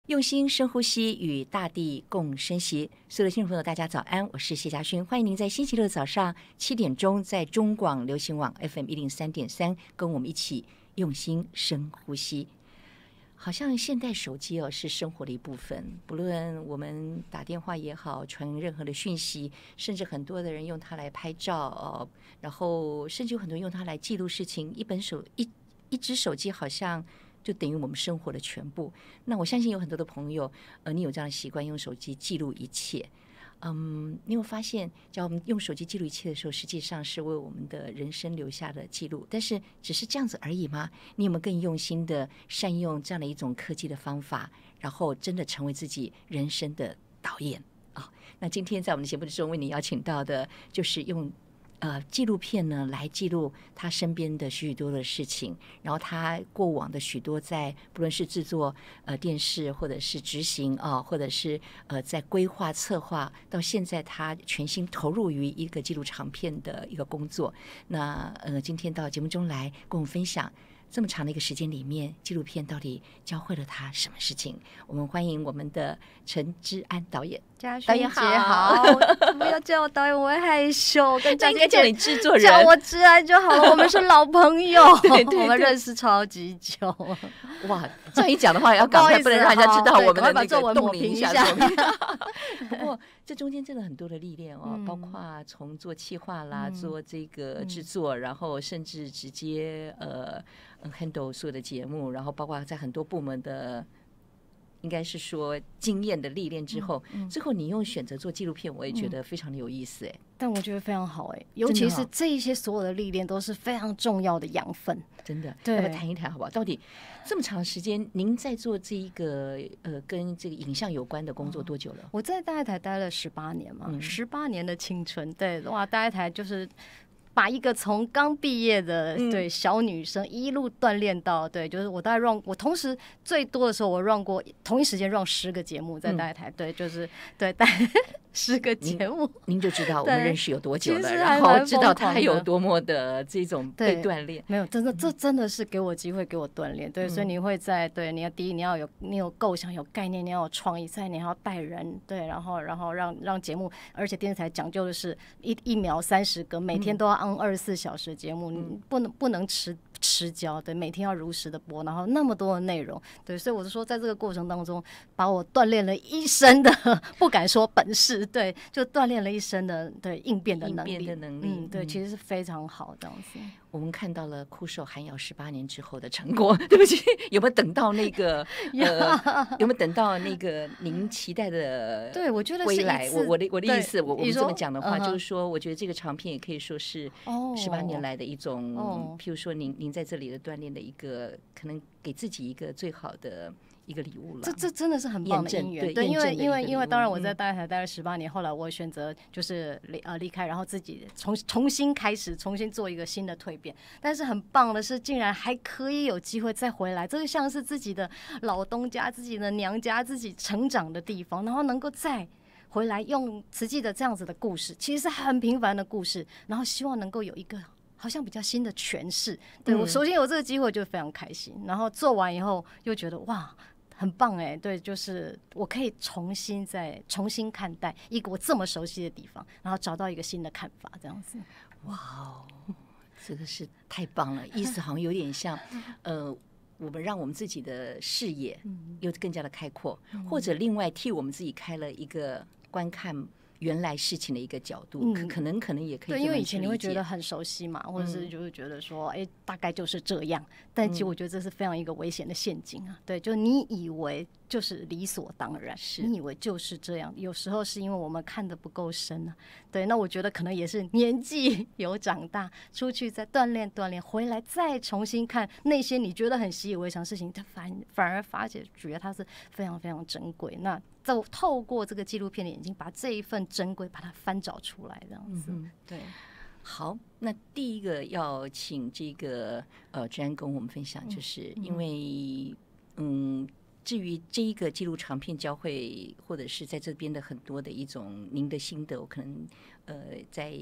用心深呼吸，与大地共生息。所有的听众朋友，大家早安，我是谢佳勋，欢迎您在星期六早上7点钟，在中广流行网 FM103.3，跟我们一起用心深呼吸。好像现代手机是生活的一部分，不论我们打电话也好，传任何的讯息，甚至很多的人用它来拍照然后甚至有很多人用它来记录事情。一只手机好像就等于我们生活的全部。那我相信有很多的朋友，你有这样的习惯，用手机记录一切。你有发现，只要我们用手机记录一切的时候，实际上是为我们的人生留下的记录。但是，只是这样子而已吗？你有没有更用心的善用这样的一种科技的方法，然后真的成为自己人生的导演那今天在我们的节目之中，为你邀请到的，就是用纪录片呢来记录他身边的许多的事情，然后他过往的许多在不论是制作电视，或者是执行或者是在规划策划，到现在他全心投入于一个纪录长片的一个工作。那今天到节目中来跟我们分享这么长的一个时间里面，纪录片到底教会了他什么事情？我们欢迎我们的陈之安导演。 导演好，不要叫我导演，我会害羞。跟应该叫你制作人， 叫我之安就好了。我们是老朋友， 对对对， 我们认识超级久。 哇，这样一讲的话，要赶快，不能让人家知道我们的那个冻龄一下。不过这中间真的很多的历练包括从做企划啦，做这个制作，然后甚至直接handle 所有的节目，然后包括在很多部门的。应该是说经验的历练之后，最后你用选择做纪录片，我也觉得非常的有意思但我觉得非常好尤其是这一些所有的历练都是非常重要的养分， 真的。 对， 要不要谈一谈好不好？到底这么长时间，您在做这一个跟这个影像有关的工作多久了？ 我在大爱台待了18年嘛，18年的青春，对，哇，大爱台就是把一个从刚毕业的对小女生一路锻炼到对，就是我大概 run， 我同时最多的时候我 run 过同一时间 run 10个节目在大爱台，对，就是对带10个节目， 您就知道我们认识有多久了，然后知道他有多么的这种被锻炼。 没有，真的这真的是给我机会，给我锻炼。对，所以你会在对你要第一你要有构想有概念，你要有创意，再你要带人，对，然后让节目，而且电视台讲究的是一秒30个，每天都要on 24小时的节目，你不能迟交，对，每天要如实的播，然后那么多的内容，对，所以我是说，在这个过程当中，把我锻炼了一身的，不敢说本事，对，就锻炼了一身的对应变的能力，对，其实是非常好这样子。 我们看到了酷手寒窑18年之后的成果，对不起，有没有等到那个有没有等到那个您期待的？ 对，我觉得是一次。我的意思，我们这么讲的话，就是说，我觉得这个长片也可以说是18年来的一种，譬如说您在这里的锻炼的一个，可能给自己一个最好的一个礼物了。 这真的是很棒的姻缘，对，因为当然我在大爱台待了18年，后来我选择就是离开，然后自己重新开始，重新做一个新的蜕变。但是很棒的是，竟然还可以有机会再回来，这个像是自己的老东家、自己的娘家、自己成长的地方，然后能够再回来用慈济的这样子的故事，其实是很平凡的故事，然后希望能够有一个好像比较新的诠释。对，我首先有这个机会就非常开心，然后做完以后又觉得哇很棒对，就是我可以重新看待一个我这么熟悉的地方，然后找到一个新的看法这样子。 哇哦，这个是太棒了，意思好像有点像我们让我们自己的视野又更加的开阔，或者另外替我们自己开了一个观看原来事情的一个角度，可能也可以。 对，因为以前你会觉得很熟悉嘛，或者是就会觉得说，大概就是这样。但其实我觉得这是非常一个危险的陷阱啊。对，就你以为就是理所当然，你以为就是这样，有时候是因为我们看得不够深啊。对，那我觉得可能也是年纪有长大，出去再锻炼，回来再重新看那些你觉得很习以为常的事情，反而发觉得它是非常非常珍贵。那透过这个纪录片的眼睛，把这一份珍贵把它翻找出来，这样子。对。 好，那第一个要请这个之安跟我们分享，就是因为至于这一个纪录长片交汇，或者是在这边的很多的一种您的心得，我可能在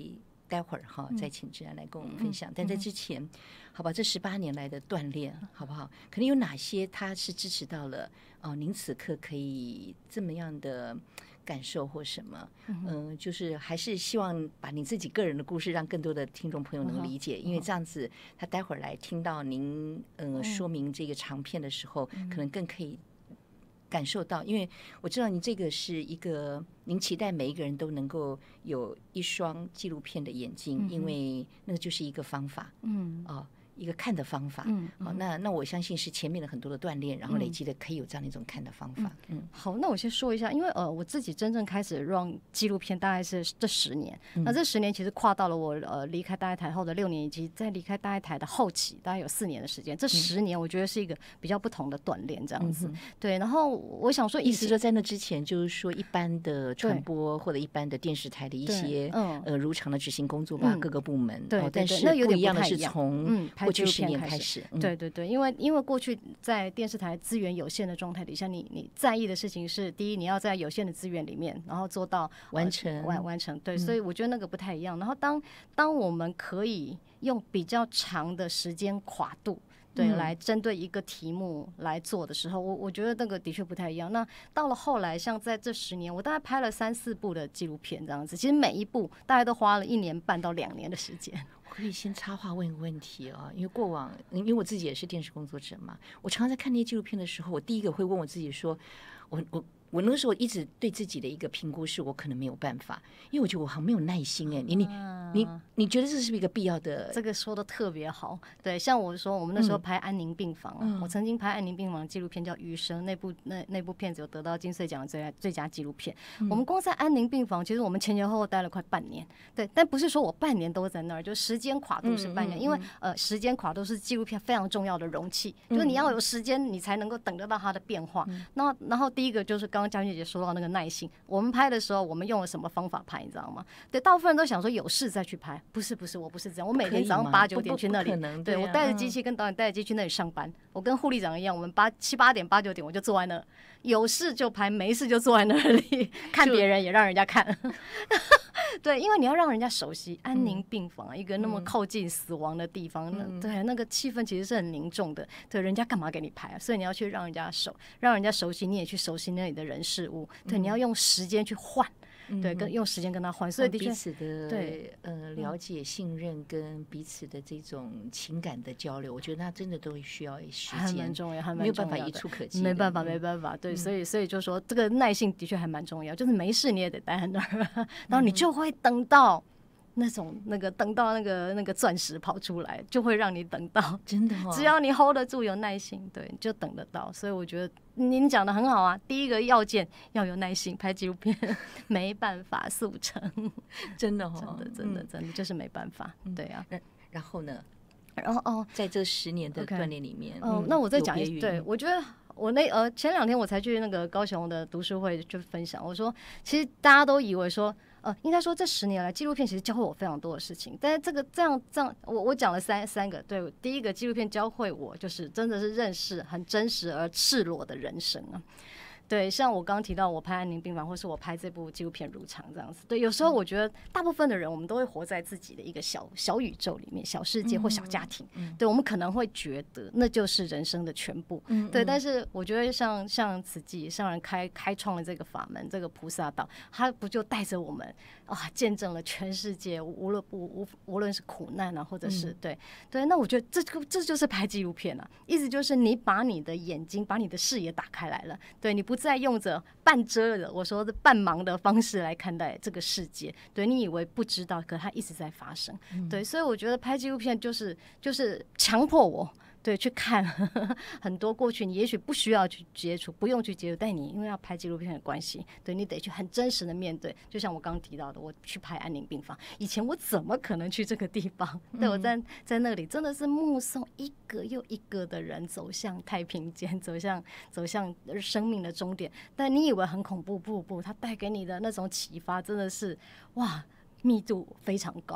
待会儿再请志安来跟我们分享。但在之前，好吧，这18年来的锻炼，好不好？可能有哪些他是支持到了您此刻可以这么样的感受或什么？就是还是希望把你自己个人的故事让更多的听众朋友能理解，因为这样子他待会儿来听到您说明这个长片的时候，可能更可以感受到，因为我知道你这个是一个您期待每一个人都能够有一双纪录片的眼睛，因为那个就是一个方法，一个看的方法。那我相信是前面的很多的锻炼，然后累积的可以有这样的一种看的方法。 好，那我先说一下，因为我自己真正开始 run 纪录片大概是这10年，那这10年其实跨到了我离开大爱台后的6年，以及在离开大爱台的后期，大概有4年的时间。这10年我觉得是一个比较不同的锻炼，这样子。对，然后我想说， 意思说在那之前，就是说一般的传播或者一般的电视台的一些如常的执行工作吧，各个部门。 对， 但是不一样的是从过去10年开始。 对对对，因为过去在电视台资源有限的状态底下，你在意的事情是，第一，你要在有限的资源里面，然后做到完成。 对，所以我觉得那个不太一样。然后当我们可以用比较长的时间跨度，对，来针对一个题目来做的时候，我觉得那个的确不太一样。那到了后来，像在这10年，我大概拍了3、4部的纪录片这样子，其实每一部大概都花了1年半到2年的时间。 可以先插话问一个问题因为过往，因为我自己也是电视工作者嘛，我常常在看那些纪录片的时候，我第一个会问我自己说，我那个时候一直对自己的一个评估是我可能没有办法，因为我觉得我好像没有耐心。你觉得这是不是一个必要的？ 这个说的特别好。对，像我说我们那时候拍安宁病房，我曾经拍安宁病房的纪录片叫《余生》，那部片子有得到金穗奖的最佳纪录片。我们光在安宁病房，其实我们前后待了快半年。对，但不是说我半年都在那儿，就时间跨度是半年，因为时间跨度是纪录片非常重要的容器，就是你要有时间，你才能够等得到它的变化。然后第一个就是刚刚嘉俊姐说到那个耐心，我们拍的时候我们用了什么方法拍，你知道吗？对，大部分人都想说有事再去拍，不是，我不是这样，我每天早上8、9点去那里，对，我带着机器跟导演带着机器去那里上班，我跟护理长一样，我们7、8点、8、9点我就坐在那，有事就拍，没事就坐在那里看别人，也让人家看。对，因为你要让人家熟悉安宁病房，一个那么靠近死亡的地方，对，那个气氛其实是很凝重的。对，人家干嘛给你拍啊？所以你要去让人家熟悉，你也去熟悉那里的人事物。对，你要用时间去换。对，用时间跟他换，所以的确彼此的了解、信任跟彼此的这种情感的交流，我觉得那真的都需要时间， 还蛮重要， 没有办法一触可及， 没办法。对，所以就说这个耐性的确还蛮重要，就是没事你也得待在那儿，然后你就会等到。等到那个钻石跑出来，就会让你等到， 真的只要你 hold 得住，有耐心，对，就等得到。所以我觉得您讲的很好啊，第一个要件要有耐心，拍纪录片没办法速成， 真的真的就是没办法，对啊。 然后呢？ 然后在这10年的锻炼里面， 那我再讲对，我觉得。我前2天我才去那个高雄的读书会就分享，我说其实大家都以为说应该说这10年来纪录片其实教会我非常多的事情，但是这样我讲了三个，对，第一个纪录片教会我就是真的是认识很真实而赤裸的人生啊。对，像我刚刚提到我拍安宁病房，或是我拍这部纪录片《如常》这样子。对，有时候我觉得大部分的人，我们都会活在自己的一个小宇宙里面、小世界或小家庭。对，我们可能会觉得那就是人生的全部。对，但是我觉得像慈济上人开创了这个法门，这个菩萨道，他不就带着我们见证了全世界，无论是苦难啊，或者是对，那我觉得这就是拍纪录片啊，意思就是你把你的眼睛、把你的视野打开来了，对，你不再用着半遮的，我说的半盲的方式来看待这个世界，对，你以为不知道，可它一直在发生，对，所以我觉得拍纪录片就是强迫我。对，去看很多过去你也许不需要去接触，不用去接触，但你因为要拍纪录片的关系，对，你得去很真实的面对。就像我刚刚提到的，我去拍安宁病房，以前我怎么可能去这个地方？对，我在那里真的是目送一个又一个的人走向太平间，走向生命的终点。但你以为很恐怖，不，它带给你的那种启发真的是哇，密度非常高。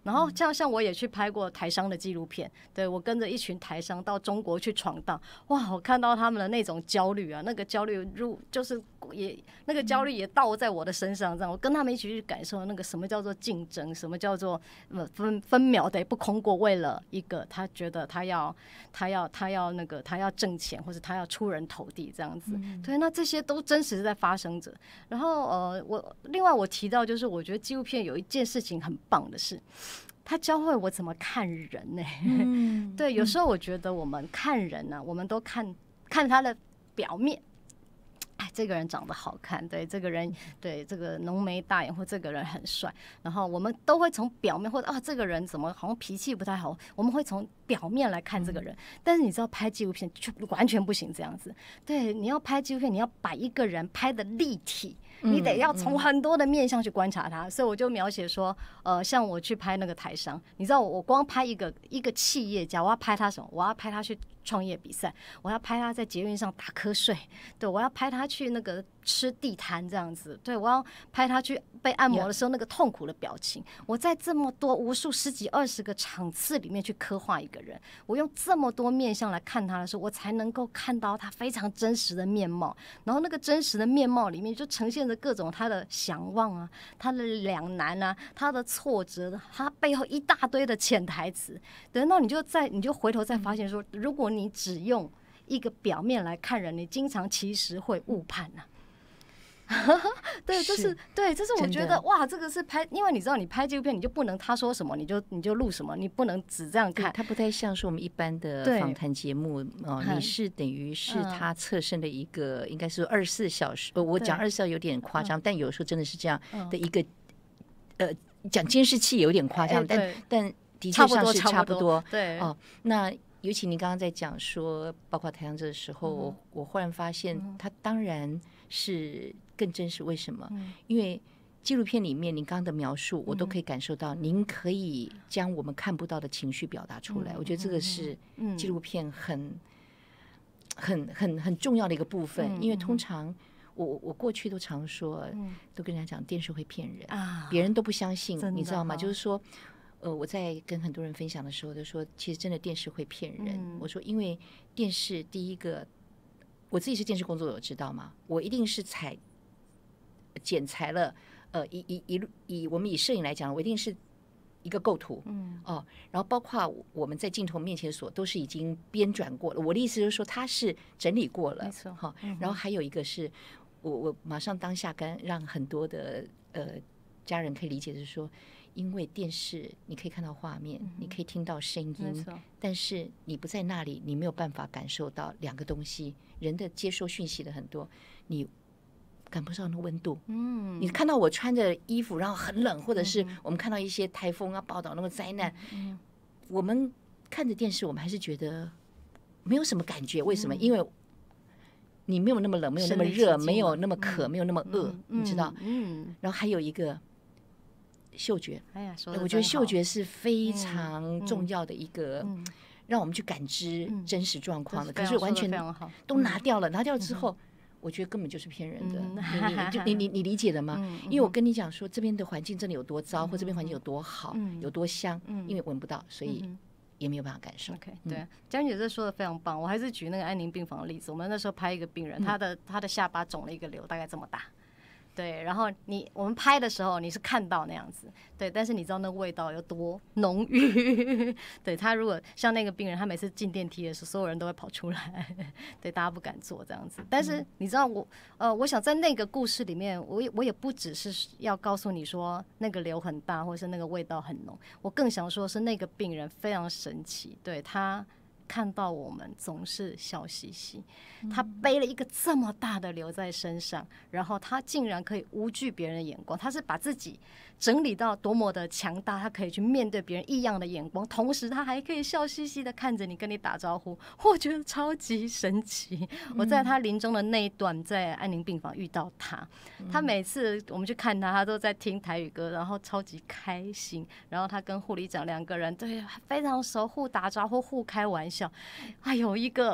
然后像我也去拍过台商的纪录片，对，我跟着一群台商到中国去闯荡，哇，我看到他们的那种焦虑啊，那个焦虑就是那个焦虑也倒在我的身上，这样我跟他们一起去感受那个什么叫做竞争，什么叫做分秒得不空过，为了一个他觉得他要挣钱，或者他要出人头地这样子。对，那这些都真实在发生着。然后另外我提到就是我觉得纪录片有一件事情很棒的是，他教会我怎么看人呢、对，有时候我觉得我们看人呢、我们都看他的表面。哎，这个人长得好看，对，这个人对这个浓眉大眼，或这个人很帅，然后我们都会从表面，或者这个人怎么好像脾气不太好，我们会从表面来看这个人。但是你知道拍纪录片就完全不行这样子。对，你要拍纪录片，你要把一个人拍的立体，你得要从很多的面向去观察他。所以我就描写说，像我去拍那个台商，你知道我光拍一个企业家，我要拍他什么？我要拍他去创业比赛，我要拍他在捷运上打瞌睡，对，我要拍他去那个吃地摊这样子，对，我要拍他去被按摩的时候那个痛苦的表情。我在这么多无数10几20个场次里面去刻画一个人，我用这么多面向来看他的时候，我才能够看到他非常真实的面貌。然后那个真实的面貌里面就呈现着各种他的想望啊，他的两难啊，他的挫折，他背后一大堆的潜台词。等到你就回头再发现说，如果你只用一个表面来看人，你经常其实会误判啊。对，这是我觉得哇，这个是拍，因为你知道你拍纪录片，你就不能他说什么你就录什么，你不能只这样看。 它不太像是我们一般的访谈节目你是等于是他侧身的一个，应该是24小时。我讲24小时有点夸张，但有时候真的是这样的一个讲监视器有点夸张，但的确上是差不多。 对哦，那尤其您刚刚在讲说，包括台上这的时候，我忽然发现，它当然是更真实。为什么？因为纪录片里面您刚刚的描述，我都可以感受到，您可以将我们看不到的情绪表达出来。我觉得这个是纪录片很重要的一个部分。因为通常我过去都常说，都跟人家讲电视会骗人啊，别人都不相信，你知道吗？就是说。我在跟很多人分享的时候都说，其实真的电视会骗人。我说，因为电视第一个，我自己是电视工作者，我知道吗？我一定是剪裁了，以我们以摄影来讲，我一定是一个构图，然后包括我们在镜头面前所都是已经编转过了。我的意思就是说，它是整理过了， 没错。 然后还有一个是我马上当下让很多的家人可以理解，就是说。因为电视你可以看到画面，你可以听到声音，但是你不在那里，你没有办法感受到两个东西。人的接收讯息的很多，你感不上那个温度。你看到我穿着衣服，然后很冷，或者是我们看到一些台风啊报道那个灾难，我们看着电视，我们还是觉得没有什么感觉。为什么？因为你没有那么冷，没有那么热，没有那么渴，没有那么饿，你知道？然后还有一个。嗅觉，我觉得嗅觉是非常重要的一个，让我们去感知真实状况的。可是完全都拿掉了，拿掉之后，我觉得根本就是骗人的。你理解的吗？因为我跟你讲说，这边的环境真的有多糟，或这边环境有多好，有多香，因为闻不到，所以也没有办法感受。 对，嘉玲姐这说的非常棒。我还是举那个安宁病房的例子，我们那时候拍一个病人，他的下巴肿了一个瘤，大概这么大。对，然后我们拍的时候你是看到那样子，对，但是你知道那个味道有多浓郁？对，他如果像那个病人，他每次进电梯的时候，所有人都会跑出来，对，大家不敢坐这样子。但是你知道我想在那个故事里面，我也不只是要告诉你说那个瘤很大，或是那个味道很浓，我更想说是那个病人非常神奇，对他。看到我们总是笑嘻嘻，他背了一个这么大的瘤在身上，然后他竟然可以无惧别人的眼光，他是把自己整理到多么的强大，他可以去面对别人异样的眼光，同时他还可以笑嘻嘻的看着你，跟你打招呼，我觉得超级神奇。我在他临终的那一段在安宁病房遇到他，他每次我们去看他都在听台语歌，然后超级开心，然后他跟护理长两个人对非常熟，互打招呼，互开玩笑。有一个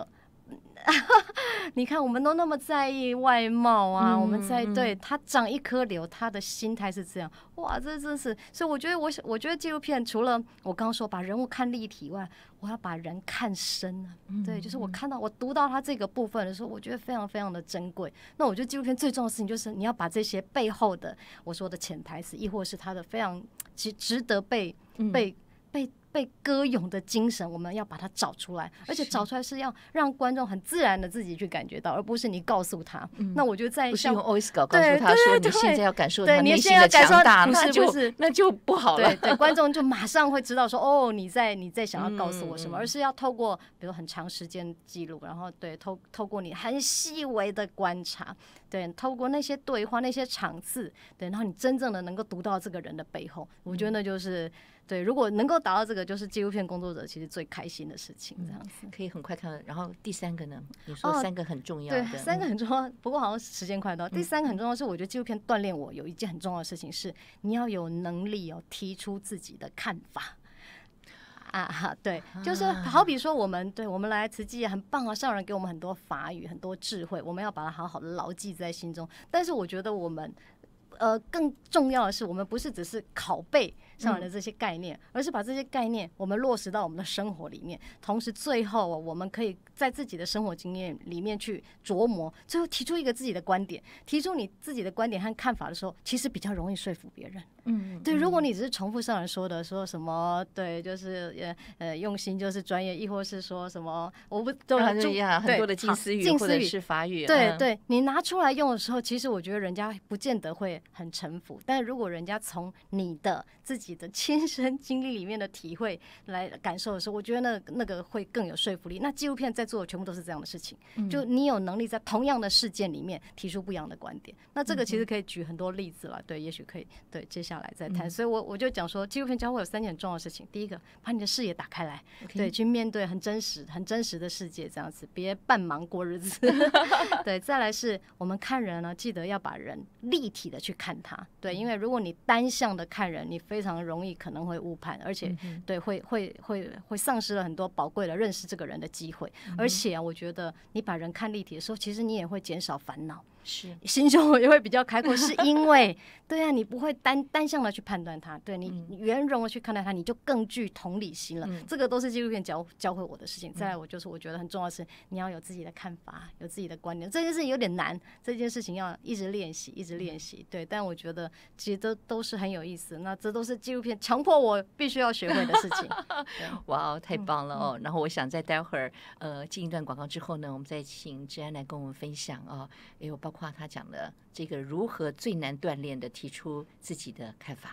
你看，我们都那么在意外貌啊，我们对他长一颗瘤，他的心态是这样，哇，这真是，所以我觉得纪录片除了我刚刚说把人物看立体外，我要把人看深啊，对，就是我读到他这个部分的时候，我觉得非常非常的珍贵。那我觉得纪录片最重要的事情就是你要把这些背后的我说的潜台词，亦或是他的非常值得被歌咏的精神，我们要把它找出来，而且找出来是要让观众很自然的自己去感觉到，而不是你告诉他。那我觉得不是用 OS 稿告诉他说你现在要感受他内心的强大， 那就不好了。 对，观众就马上会知道说哦，你在想要告诉我什么，而是要透过比如很长时间记录，然后对透过你很细微的观察，对，透过那些对话那些场次，对，然后你真正的能够读到这个人的背后，我觉得那就是对，如果能够达到这个，就是纪录片工作者其实最开心的事情，这样子可以很快看。然后第三个呢？你说3个很重要的， 对，3个很重要，不过好像时间快到。第3个很重要是，我觉得纪录片锻炼我有一件很重要的事情是，你要有能力提出自己的看法。对，就是好比说我们来慈济很棒啊，上人给我们很多法语，很多智慧，我们要把它好好的牢记在心中。但是我觉得我们更重要的是，我们不是只是拷贝上来的这些概念，而是把这些概念我们落实到我们的生活里面，同时最后我们可以在自己的生活经验里面去琢磨，最后提出一个自己的观点，提出你自己的观点和看法的时候，其实比较容易说服别人。对，如果你只是重复上人说的，说什么对，就是用心就是专业，亦或是说什么我不都很多的近似语或者是法语， 对，你拿出来用的时候，其实我觉得人家不见得会很臣服，但如果人家从你的自己的亲身经历里面的体会来感受的时候，我觉得那个会更有说服力。那纪录片在做的全部都是这样的事情，就你有能力在同样的事件里面提出不一样的观点，那这个其实可以举很多例子了，对，也许可以对接下来再谈。所以我就讲说，纪录片教会有3件很重要的事情。第一个，把你的视野打开来，对，去面对很真实的世界，这样子，别半忙过日子。对，再来是我们看人呢，记得要把人立体的去看他，对，因为如果你单向的看人，你非常容易可能会误判，而且对会丧失了很多宝贵的认识这个人的机会。而且我觉得你把人看立体的时候，其实你也会减少烦恼，是心胸也会比较开阔，是因为对啊，你不会单向的去判断他，对，你圆融的去看待他，你就更具同理心了。这个都是纪录片教会我的事情。再来，我觉得很重要的是，你要有自己的看法，有自己的观点。这件事情有点难，这件事情要一直练习，对。但我觉得其实都是很有意思。那这都是纪录片强迫我必须要学会的事情。 哇，太棒了哦！然后我想在待会儿进一段广告之后呢，我们再请志安来跟我们分享哦，也有包括他讲的这个如何最难锻炼的提出自己的看法。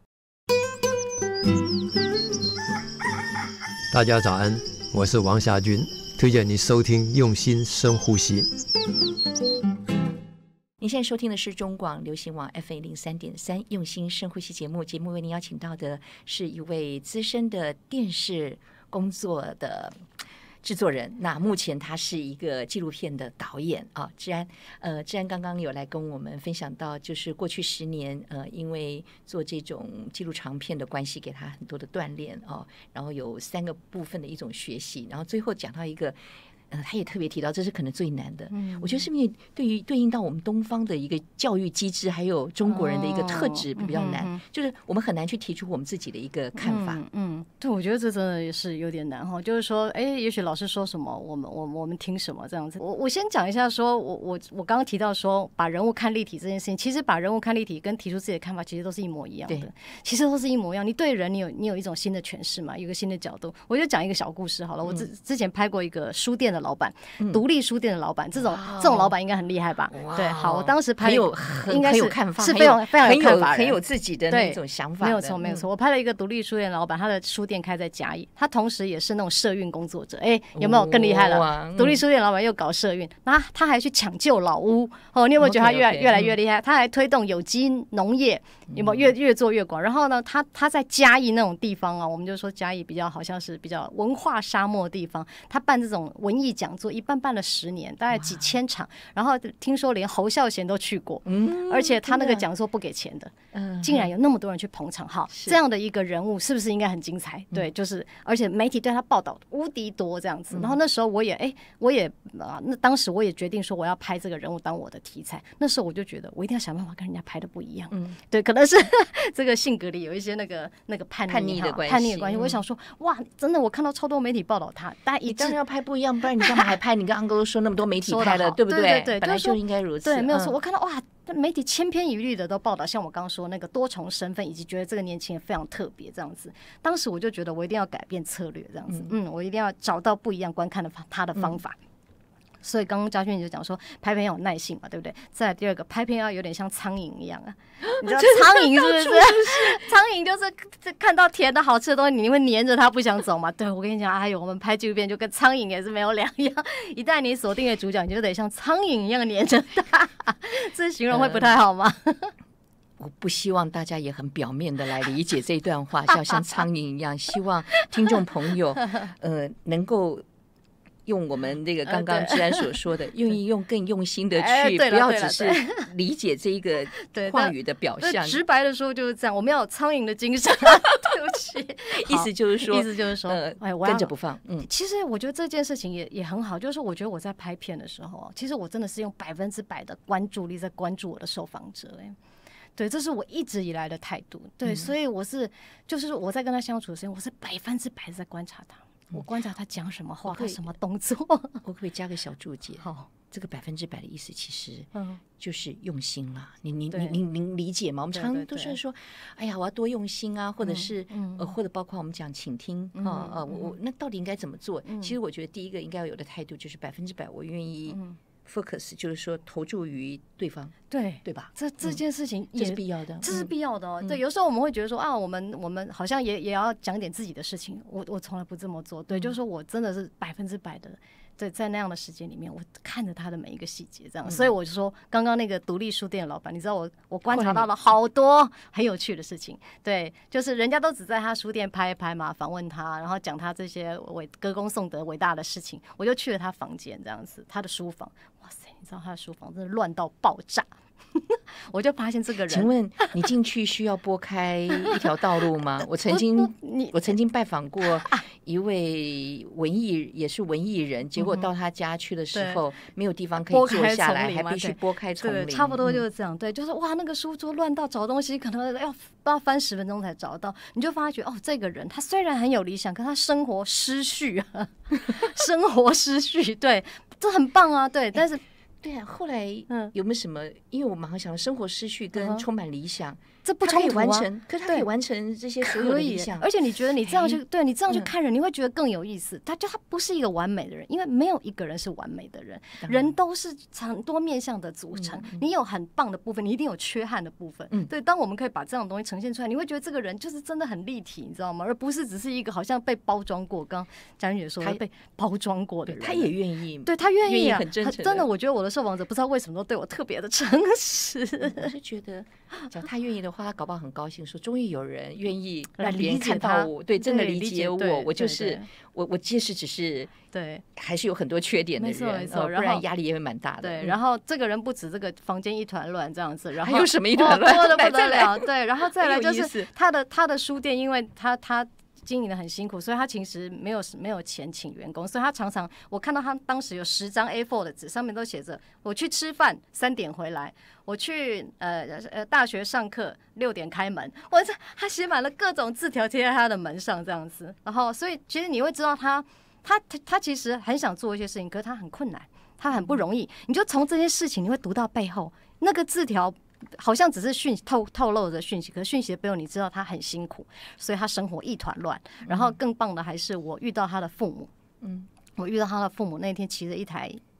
大家早安，我是王霞军，推荐你收听用心深呼吸。 您现在收听的是中广流行网 FM103.3 用心深呼吸节目为您邀请到的是一位资深的电视工作的制作人，那目前他是一个纪录片的导演啊。志安刚刚有来跟我们分享到，就是过去10年因为做这种纪录长片的关系，给他很多的锻炼啊，然后有3个部分的一种学习，然后最后讲到一个他也特别提到，这是可能最难的。我觉得是因为对应到我们东方的一个教育机制，还有中国人的一个特质比较难，就是我们很难去提出我们自己的一个看法。 对，我觉得这真的也是有点难哈。就是说，也许老师说什么，我们听什么这样子。我先讲一下说，我刚刚提到说，把人物看立体这件事情，其实把人物看立体跟提出自己的看法，其实都是一模一样的。其实都是一模一样。你对人，你有一种新的诠释嘛，有一个新的角度。我就讲一个小故事好了。我之前拍过一个书店的老板，独立书店的老板，这种老板应该很厉害吧？对，好，我当时拍应该是有看法， 是非常有看法， 很有自己的那种想法。 没有错。我拍了一个独立书店的老板，他的书店开在嘉义，他同时也是那种社运工作者。有没有更厉害了？独立书店老板又搞社运，那他还去抢救老屋哦。你有没有觉得他越来越厉害？他还推动有机农业，有没有越做越广？然后呢，他在嘉义那种地方啊，我们就说嘉义比较好像是比较文化沙漠的地方，他办这种文艺讲座，一办了10年，大概几千场，然后听说连侯孝贤都去过，而且他那个讲座不给钱的，竟然有那么多人去捧场。好，这样的一个人物是不是应该很精彩？对，就是而且媒体对他报道无敌多这样子。然后那时候我也那当时我也决定说我要拍这个人物当我的题材。那时候我就觉得我一定要想办法跟人家拍的不一样。对，可能是这个性格里有一些那个叛逆的关系。我想说，哇，真的我看到超多媒体报道他，大家你当然要拍不一样，不然你干嘛还拍？你跟安哥说那么多媒体拍了，对不对？ 对， 本来就应该如此。 对，没有错。我看到哇，媒体千篇一律的都报道，像我刚刚说那个多重身份，以及觉得这个年轻人非常特别这样子。当时我就觉得我一定要改变策略这样子，我一定要找到不一样观看的他的方法。所以刚刚嘉轩就讲说拍片要有耐性嘛，对不对？再来第二个，拍片要有点像苍蝇一样啊，你知道苍蝇是不是？苍蝇就是看到甜的好吃的东西，你会黏着它不想走嘛？对，我跟你讲，哎呦，我们拍纪录片就跟苍蝇也是没有两样，一旦你锁定了主角，你就得像苍蝇一样黏着它，这形容会不太好吗？ 我不希望大家也很表面的来理解这段话，像苍蝇一样。希望听众朋友能够用我们这个刚刚志安所说的，愿意用更用心的去，不要只是理解这一个话语的表象。 直白的说就是这样，我们要有苍蝇的精神。对不起， 意思就是说，跟着不放。 其实我觉得这件事情也很好，就是我觉得我在拍片的时候，其实我真的是用100%的关注力在关注我的受访者。对，这是我一直以来的态度。对，所以就是我在跟他相处的时间，我是100%在观察他。我观察他讲什么话，他什么动作。我可不可以加个小注解？ 好， 这个100%的意思其实就是用心啦。您理解吗？我们常都是说，哎呀，我要多用心啊，或者是或者包括我们讲倾听我那到底应该怎么做？其实我觉得第一个应该要有的态度就是100%我愿意。focus 就是说投注于对方，对吧？ 这件事情也是必要的， 这是必要的哦。对，有时候我们会觉得说啊，我们好像也要讲点自己的事情。我从来不这么做。对，就是说我真的是100%的。对，在那样的时间里面，我看着他的每一个细节，这样，所以我就说，刚刚那个独立书店的老板，你知道我观察到了好多很有趣的事情。对，就是人家都只在他书店拍一拍嘛，访问他，然后讲他这些歌功颂德伟大的事情，我就去了他房间，这样子，他的书房，哇塞，你知道他的书房真的乱到爆炸。我就发现这个人， 请问你进去需要拨开一条道路吗？我曾经拜访过一位也是文艺人，结果到他家去的时候，没有地方可以坐下来，还必须拨开丛林。 差不多就是这样。对，就是哇，那个书桌乱到找东西可能要不知道翻10分钟才找到，你就发觉哦，这个人他虽然很有理想，可他生活失序啊，生活失序，对，这很棒啊，对，但是。 对啊，后来有没有什么？因为我马上想到生活失序跟充满理想， 这不冲突啊。 可是他可以完成这些所有的理想， 而且你觉得你这样去你这样去看人，你会觉得更有意思。他不是一个完美的人，因为没有一个人是完美的人，人都是很多面向的组成。你有很棒的部分，你一定有缺憾的部分。对，当我们可以把这样的东西呈现出来，你会觉得这个人就是真的很立体，你知道吗？而不是只是一个好像被包装过。刚嘉云姐说被包装过的人， 他也愿意， 对他愿意啊， 很真诚。 真的，我觉得我的受访者不知道为什么都对我特别的诚实。 我是觉得，只要他愿意的话，他搞不好很高兴，说终于有人愿意让别人看到我，对，真的理解我。我就是我，即使只是对， 还是有很多缺点的人， 没错， 不然压力也会蛮大的。 对，然后这个人不止这个房间一团乱这样子，然后还有什么一团乱， 多的不得了。对，然后再来就是他的书店，因为他经营的很辛苦，所以他其实没有钱请员工，所以他常常我看到他当时有10张 A4 的纸，上面都写着我去吃饭3点回来，我去大学上课6点开门，他写满了各种字条贴在他的门上这样子，然后所以其实你会知道他其实很想做一些事情，可是他很困难，他很不容易，你就从这些事情你会读到背后那个字条。好像只是透露着讯息，可是讯息的背后你知道他很辛苦，所以他生活一团乱。然后更棒的还是我遇到他的父母，我遇到他的父母那天骑着一台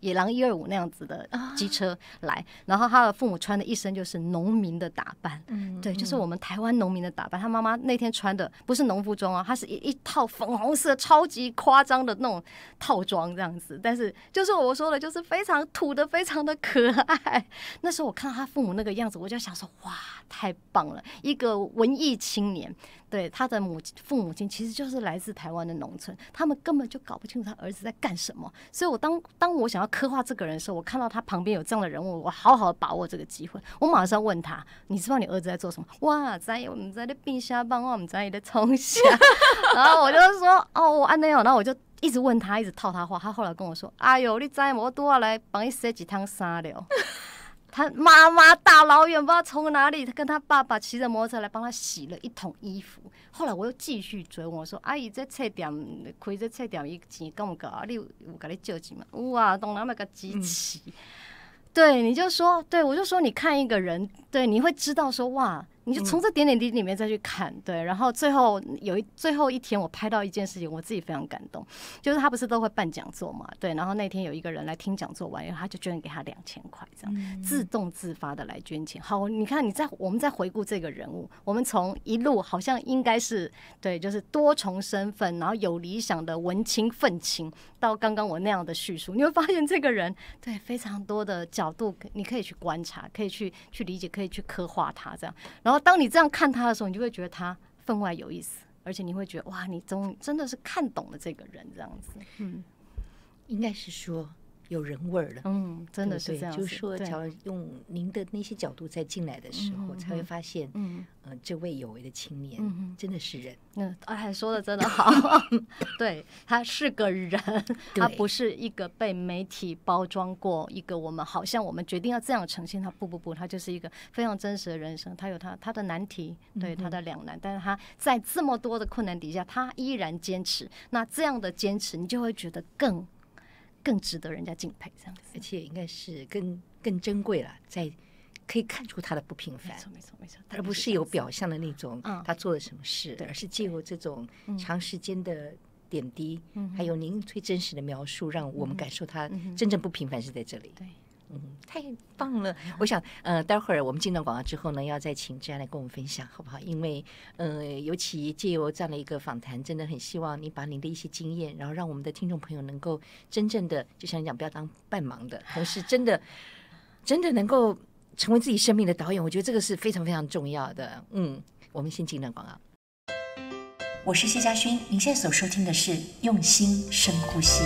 野狼125那样子的机车来，然后他的父母穿的一身就是农民的打扮，对，就是我们台湾农民的打扮。他妈妈那天穿的不是农服装啊，他是一套粉红色超级夸张的那种套装这样子，但是就是我说的，就是非常土的，非常的可爱。那时候我看到他父母那个样子，我就想说，哇，太棒了，一个文艺青年。对，他的父母亲其实就是来自台湾的农村，他们根本就搞不清楚他儿子在干什么。所以我当我想要刻画这个人的时候，我看到他旁边有这样的人物，我好好的把握这个机会，我马上问他，你知道你儿子在做什么？哇，我们在那冰虾棒，我们在那冲虾。然后我就说，哦，我安内哦，然后我就一直问他，一直套他话。他后来跟我说，哎呦，你知道我都要来帮你洗几趟衫了。他妈妈大老远不知道从哪里，他跟他爸爸骑着摩托车来帮他洗了一桶衣服。后来我又继续追问我说：“阿姨，这册店开这册店，伊钱够不够啊？你有给你借钱吗？有啊，当然要个支持。对，你就说，对我就说，你看一个人，对，你会知道说，哇，你就从这点点滴滴里面再去看，对，然后最后一天，我拍到一件事情，我自己非常感动，就是他不是都会办讲座嘛，对，然后那天有一个人来听讲座完以后，他就捐给他2000块，这样自动自发的来捐钱。好，你看我们再回顾这个人物，我们从一路好像应该是对，就是多重身份，然后有理想的文青愤青，到刚刚我那样的叙述，你会发现这个人对非常多的角度，你可以去观察，可以去理解，可以去刻画他这样。然后当你这样看他的时候，你就会觉得他分外有意思，而且你会觉得哇，你真的是看懂了这个人这样子。 应该是说有人味儿了。 真的是这样子。 就是说，假如用您的那些角度再进来的时候，才会发现，这位有为的青年，真的是人。 还说的真的好。对，他是个人，他不是一个被媒体包装过一个我们好像我们决定要这样呈现他，不，他就是一个非常真实的人生，他有他的难题，对，他的两难，但是他在这么多的困难底下，他依然坚持。那这样的坚持，你就会觉得更值得人家敬佩，这样子， 而且应该是更珍贵了，在可以看出他的不平凡， 没错， 而不是有表象的那种他做了什么事，而是借由这种长时间的点滴，还有您最真实的描述，让我们感受他真正不平凡是在这里。 对。 太棒了！我想，待会儿我们进段广告之后呢，要再请志安来跟我们分享，好不好？因为，尤其借由这样的一个访谈，真的很希望你把您的一些经验，然后让我们的听众朋友能够真正的，就像你讲，不要当半盲的，同时真的能够成为自己生命的导演。我觉得这个是非常非常重要的。我们先进段广告。我是谢嘉勋，您现在所收听的是《用心深呼吸》。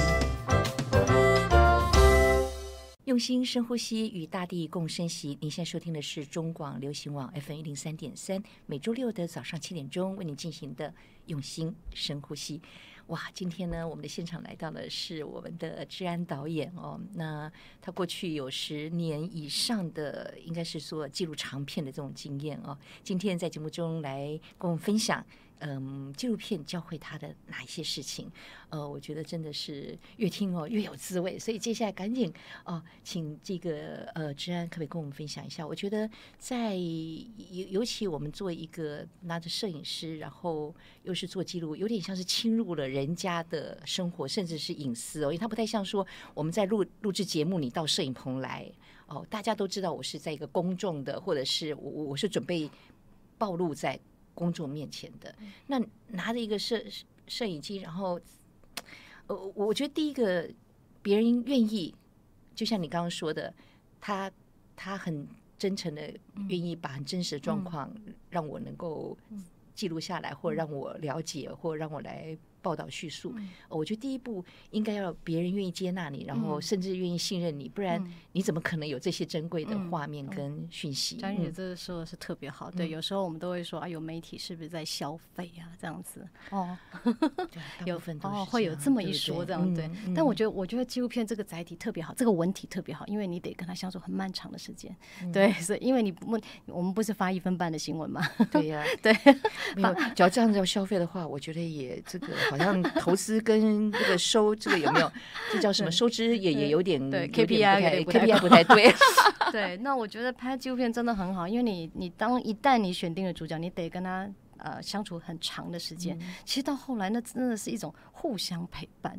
用心深呼吸，与大地共生息。您现在收听的是中广流行网 FM103.3，每周六的早上7点钟为您进行的用心深呼吸。哇，今天呢，我们的现场来到的是我们的志安导演哦。那他过去有10年以上的，应该是说记录长片的这种经验哦。今天在节目中来跟我们分享。纪录片教会他的哪一些事情？我觉得真的是越听越有滋味。所以接下来赶紧请这个志安可不可以跟我们分享一下？我觉得在尤其我们做一个拿着摄影师，然后又是做记录，有点像是侵入了人家的生活，甚至是隐私因为它不太像说我们在录制节目，你到摄影棚来大家都知道我是在一个公众的，或者是我是准备暴露在公众面前的，那拿着一个摄影机，然后我觉得第一个别人愿意，就像你刚刚说的，他很真诚的愿意把很真实的状况让我能够记录下来，或者让我了解，或者让我来报道叙述。我觉得第一步应该要别人愿意接纳你，然后甚至愿意信任你，不然你怎么可能有这些珍贵的画面跟讯息？ 张姐这个说的是特别好。对，有时候我们都会说有媒体是不是在消费啊？这样子有部分都是会有这么一说，这样对。但我觉得纪录片这个载体特别好，这个文体特别好，因为你得跟他相处很漫长的时间。对，所以因为我们不是发1分半的新闻嘛？ 对呀， 对。 没有，只要这样子要消费的话，我觉得也这个好像投资跟这个收这个有没有，这叫什么收支也有点对 KPI 不太对。 对，那我觉得拍纪录片真的很好，因为你一旦你选定了主角，你得跟他相处很长的时间。其实到后来那真的是一种互相陪伴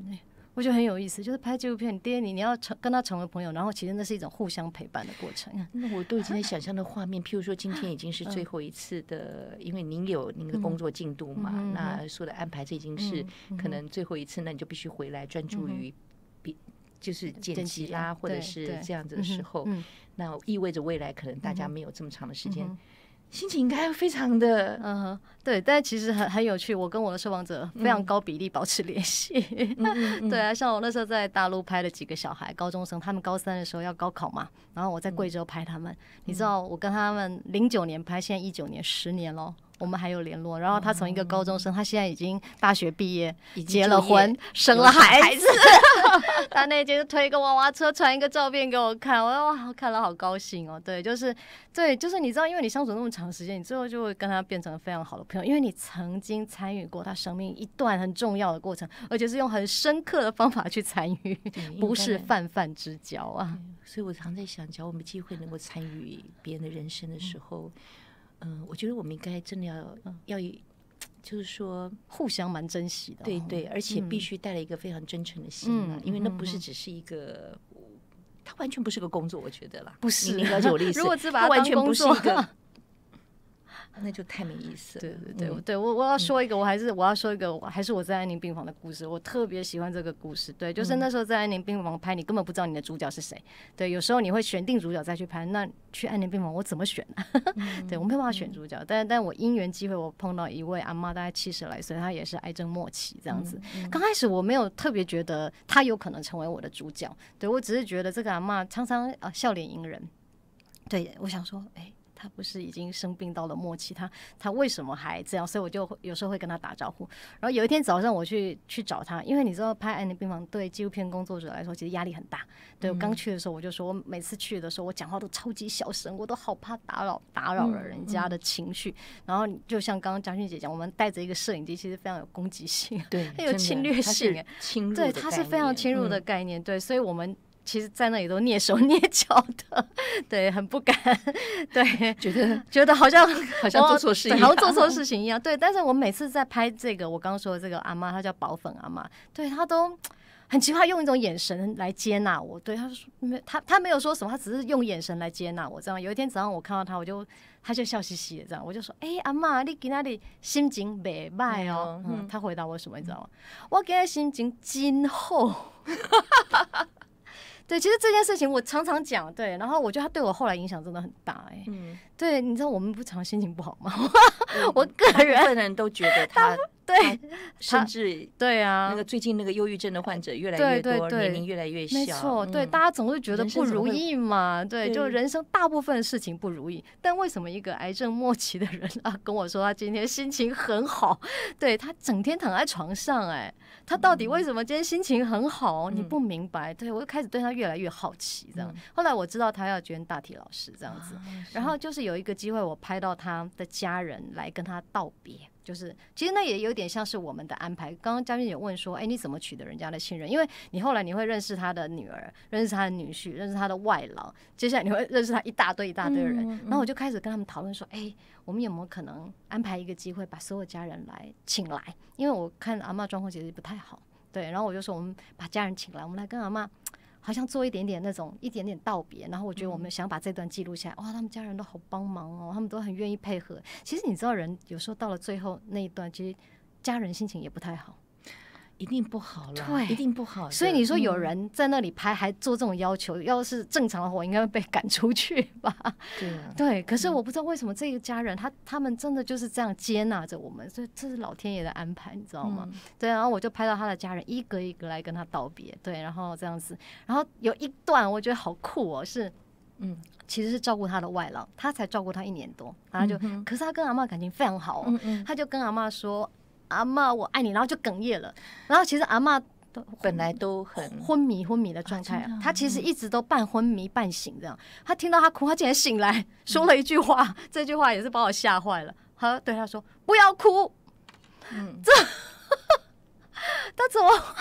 我觉得很有意思，就是拍纪录片，第一你要跟他成为朋友，然后其实那是一种互相陪伴的过程。 那我都已经在想象的画面，譬如说今天已经是最后一次的，因为您有您的工作进度嘛，那所有的安排，这已经是可能最后一次，那你就必须回来专注于就是剪辑啦，或者是这样子的时候，那意味着未来可能大家没有这么长的时间。心情应该非常的对，但其实很有趣。我跟我的受访者非常高比例保持联系。对啊，像我那时候在大陆拍了几个小孩，高中生，他们高3的时候要高考嘛，然后我在贵州拍他们。你知道我跟他们09年拍，现在19年10年咯，我们还有联络。然后他从一个高中生，他现在已经大学毕业，结了婚，生了孩子。他那天就推一个娃娃车，传一个照片给我看，我哇，看了好高兴哦。对，就是你知道，因为你相处那么长时间，你最后就会跟他变成非常好的朋友，因为你曾经参与过他生命一段很重要的过程，而且是用很深刻的方法去参与，不是泛泛之交啊。 所以我常在想，假如我们机会能够参与别人的人生的时候，我觉得我们应该真的要就是说互相蛮珍惜的。 对，而且必须带了一个非常真诚的心嘛，因为那不是只是一个，它完全不是个工作，我觉得啦， 不是。 你了解我的意思？ 如果只把它当工作， 那就太没意思了。 对，我要说一个，我要说一个，还是我在安宁病房的故事，我特别喜欢这个故事。对，就是那时候在安宁病房拍，你根本不知道你的主角是谁。对，有时候你会选定主角再去拍，那去安宁病房我怎么选呢？对，我没有办法选主角，但我因缘机会，我碰到一位阿嬷，大概70来岁，她也是癌症末期这样子。刚开始我没有特别觉得她有可能成为我的主角，对，我只是觉得这个阿嬷常常笑脸迎人。对，我想说，他不是已经生病到了末期，他为什么还这样？所以我就有时候会跟他打招呼。然后有一天早上我去找他，因为你知道拍安宁病房对纪录片工作者来说其实压力很大。对，我刚去的时候我就说，我每次去的时候我讲话都超级小声，我都好怕打扰了人家的情绪。然后就像刚刚嘉勋姐讲，我们带着一个摄影机，其实非常有攻击性， 对， 很有侵略性，对，它是非常侵入的概念。对，所以我们其实在那里都蹑手蹑脚的，对，很不敢，对，觉得好像做错事一样， 好像做错事情一样，对。但是我每次在拍这个，我刚刚说的这个阿嬷，她叫宝粉阿嬷，对，她都很奇怪，用一种眼神来接纳我。对，她没有说什么，她只是用眼神来接纳我。这样，有一天早上我看到她，她就笑嘻嘻的这样，我就说：“阿嬷，你今天心情袂歹哦。”她回答我什么，你知道吗？我今天心情真好。对，其实这件事情我常常讲，对，然后我觉得他对我后来影响真的很大，对，你知道我们不常心情不好吗？我个人都觉得他对， 甚至对啊， 那个最近那个忧郁症的患者越来越多，年龄越来越小， 没错，对，大家总是觉得不如意嘛，对，就人生大部分事情不如意，但为什么一个癌症末期的人跟我说他今天心情很好，对，他整天躺在床上，他到底为什么今天心情很好？你不明白，对，我就开始对他越来越好奇，这样。后来我知道他要捐大体老师这样子，然后就是有一个机会，我拍到他的家人来跟他道别。就是其实那也有点像是我们的安排。刚刚嘉宾也问说，你怎么取得人家的信任？因为你后来你会认识他的女儿，认识他的女婿，认识他的外劳，接下来你会认识他一大堆的人。然后我就开始跟他们讨论说，我们有没有可能安排一个机会，把所有家人请来？因为我看阿嬷状况其实不太好，对。然后我就说，我们把家人请来，我们来跟阿嬷好像做一点点道别，然后我觉得我们想把这段记录下来，哇，他们家人都好帮忙哦，他们都很愿意配合。其实你知道，人有时候到了最后那一段，其实家人心情也不太好， 一定不好啦， 对， 一定不好。 所以你说有人在那里拍还做这种要求，要是正常的话，我应该会被赶出去吧？ 对啊， 对。可是我不知道为什么这个家人他们真的就是这样接纳着我们，所以这是老天爷的安排，你知道吗？对。然后我就拍到他的家人一个一个来跟他道别，对，然后这样子，然后有一段我觉得好酷哦，是其实是照顾他的外劳，他才照顾他1年多，然后可是他跟阿嬷感情非常好哦，他就跟阿嬷说。阿嬷我爱你，然后就哽咽了。然后其实阿嬷本来都很昏迷的状态，她其实一直都半昏迷半醒这样。她听到他哭，她竟然醒来说了一句话，这句话也是把我吓坏了。她对他说：“不要哭。”他怎么？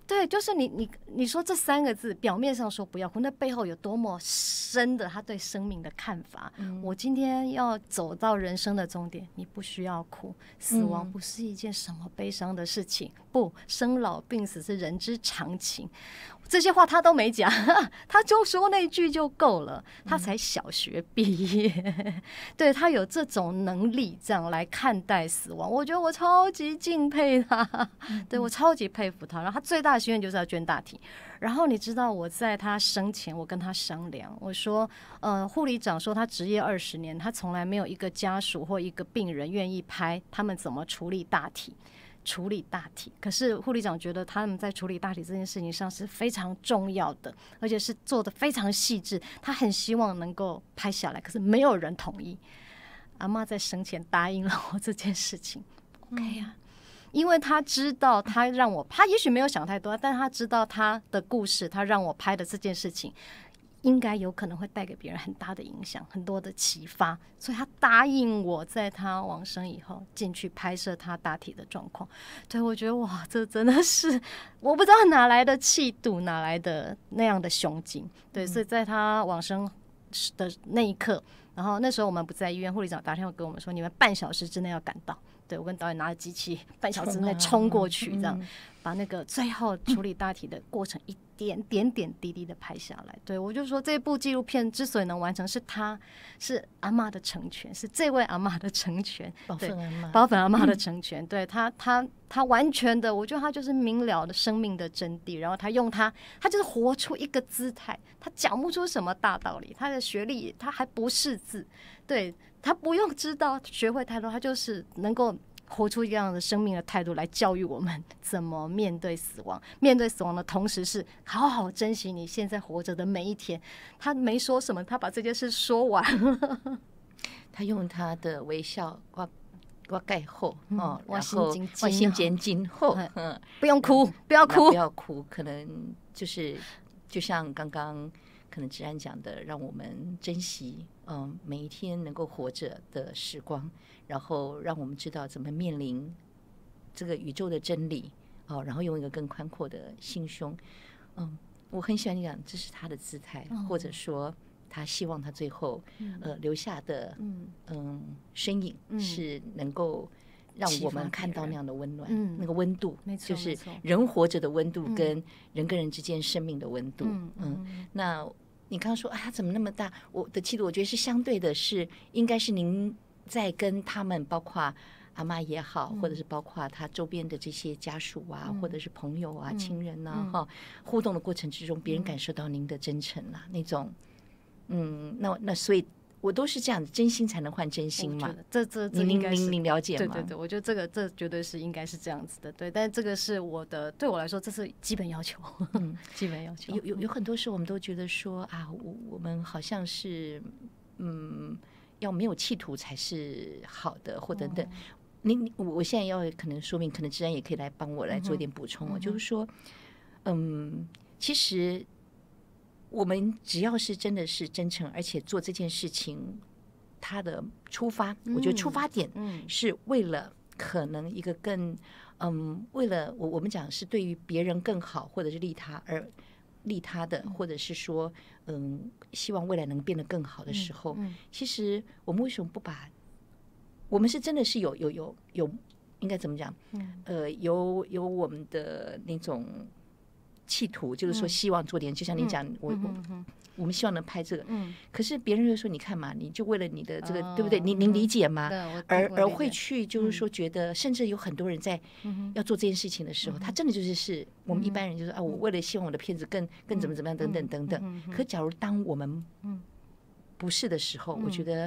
对，就是你说这3个字，表面上说不要哭，那背后有多么深的他对生命的看法。我今天要走到人生的终点，你不需要哭，死亡不是一件什么悲伤的事情，不，生老病死是人之常情。这些话他都没讲，他就说那句就够了。他才小学毕业，对，他有这种能力这样来看待死亡，我觉得我超级敬佩他，对，我超级佩服他。然后他最大的心愿就是要捐大体。然后你知道我在他生前，我跟他商量，我说，护理长说他执业20年，他从来没有一个家属或一个病人愿意拍他们怎么处理大体。可是护理长觉得他们在处理大体这件事情上是非常重要的，而且是做得非常细致，他很希望能够拍下来，可是没有人同意。阿嬷在生前答应了我这件事情，OK 啊，因为他知道他让我，他也许没有想太多，但他知道他的故事，他让我拍的这件事情应该有可能会带给别人很大的影响，很多的启发，所以他答应我在他往生以后进去拍摄他大体的状况。对，我觉得哇，这真的是我不知道哪来的气度，哪来的那样的胸襟。对，所以在他往生的那一刻，然后那时候我们不在医院，护理长打电话给我们说，你们半小时之内要赶到。对，我跟导演拿着机器半小时内冲过去，这样把那个最后处理大体的过程一点滴滴的拍下来。对，我就说这部纪录片之所以能完成，是阿嬷的成全，是这位阿嬷的成全， 宝粉阿嬷的成全。对，他完全的，我觉得他就是明了的生命的真谛，然后他用他就是活出一个姿态，他讲不出什么大道理，他的学历他还不识字，对，他不用知道学会太多，他就是能够活出一样的生命的态度来教育我们怎么面对死亡。面对死亡的同时是好好珍惜你现在活着的每一天。他没说什么，他把这件事说完了。 他用他的微笑，我盖后我心间今后， 不用哭，不要哭，可能就像刚刚可能芷安讲的，让我们珍惜每一天能够活着的时光，然后让我们知道怎么面临这个宇宙的真理然后用一个更宽阔的心胸。我很喜欢你讲，这是他的姿态，或者说他希望他最后留下的身影是能够让我们看到那样的温暖，那个温度，就是人活着的温度跟人跟人之间生命的温度。那你刚刚说他怎么那么大？我的气度，我觉得是相对的，是应该是您在跟他们，包括阿嬷也好，或者是包括他周边的这些家属啊，或者是朋友啊、亲人啊，互动的过程之中，别人感受到您的真诚啊，那种那所以我都是这样，真心才能换真心嘛。这应该是您了解吗？ 对，我觉得这绝对是应该是这样子的。对，但这个是对我来说，这是基本要求。基本要求。 有很多时候我们都觉得说啊，我们好像是要没有企图才是好的，或等等。我现在要可能说明，可能芷安也可以来帮我来做一点补充。就是说，其实我们只要是真的是真诚，而且做这件事情，它的出发，我觉得出发点是为了可能一个更为了我们讲是对于别人更好，或者是利他的，或者是说希望未来能变得更好的时候，其实我们为什么不把我们是真的是有应该怎么讲？有我们的那种企图，就是说希望做点，就像你讲，我们希望能拍这个，可是别人就说你看嘛，你就为了你的这个，对不对？您理解吗？而会去就是说觉得，甚至有很多人在要做这件事情的时候，他真的就是我们一般人就是我为了希望我的片子更怎么样等等等等。可假如当我们不是的时候，我觉得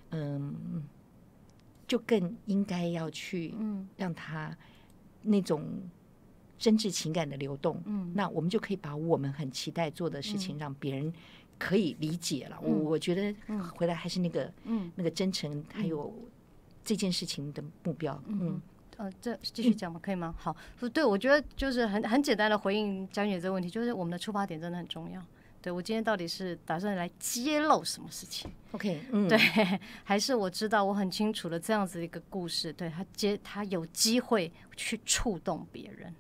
就更应该要去让他那种真挚情感的流动，那我们就可以把我们很期待做的事情让别人可以理解了。我觉得回来还是那个真诚，还有这件事情的目标。 这继续讲吗？可以吗？好，对，我觉得就是很简单的回应嘉君姐这个问题，就是我们的出发点真的很重要。对，我今天到底是打算来揭露什么事情 ？OK， 对，还是我知道我很清楚的这样子一个故事，对他有机会去触动别人。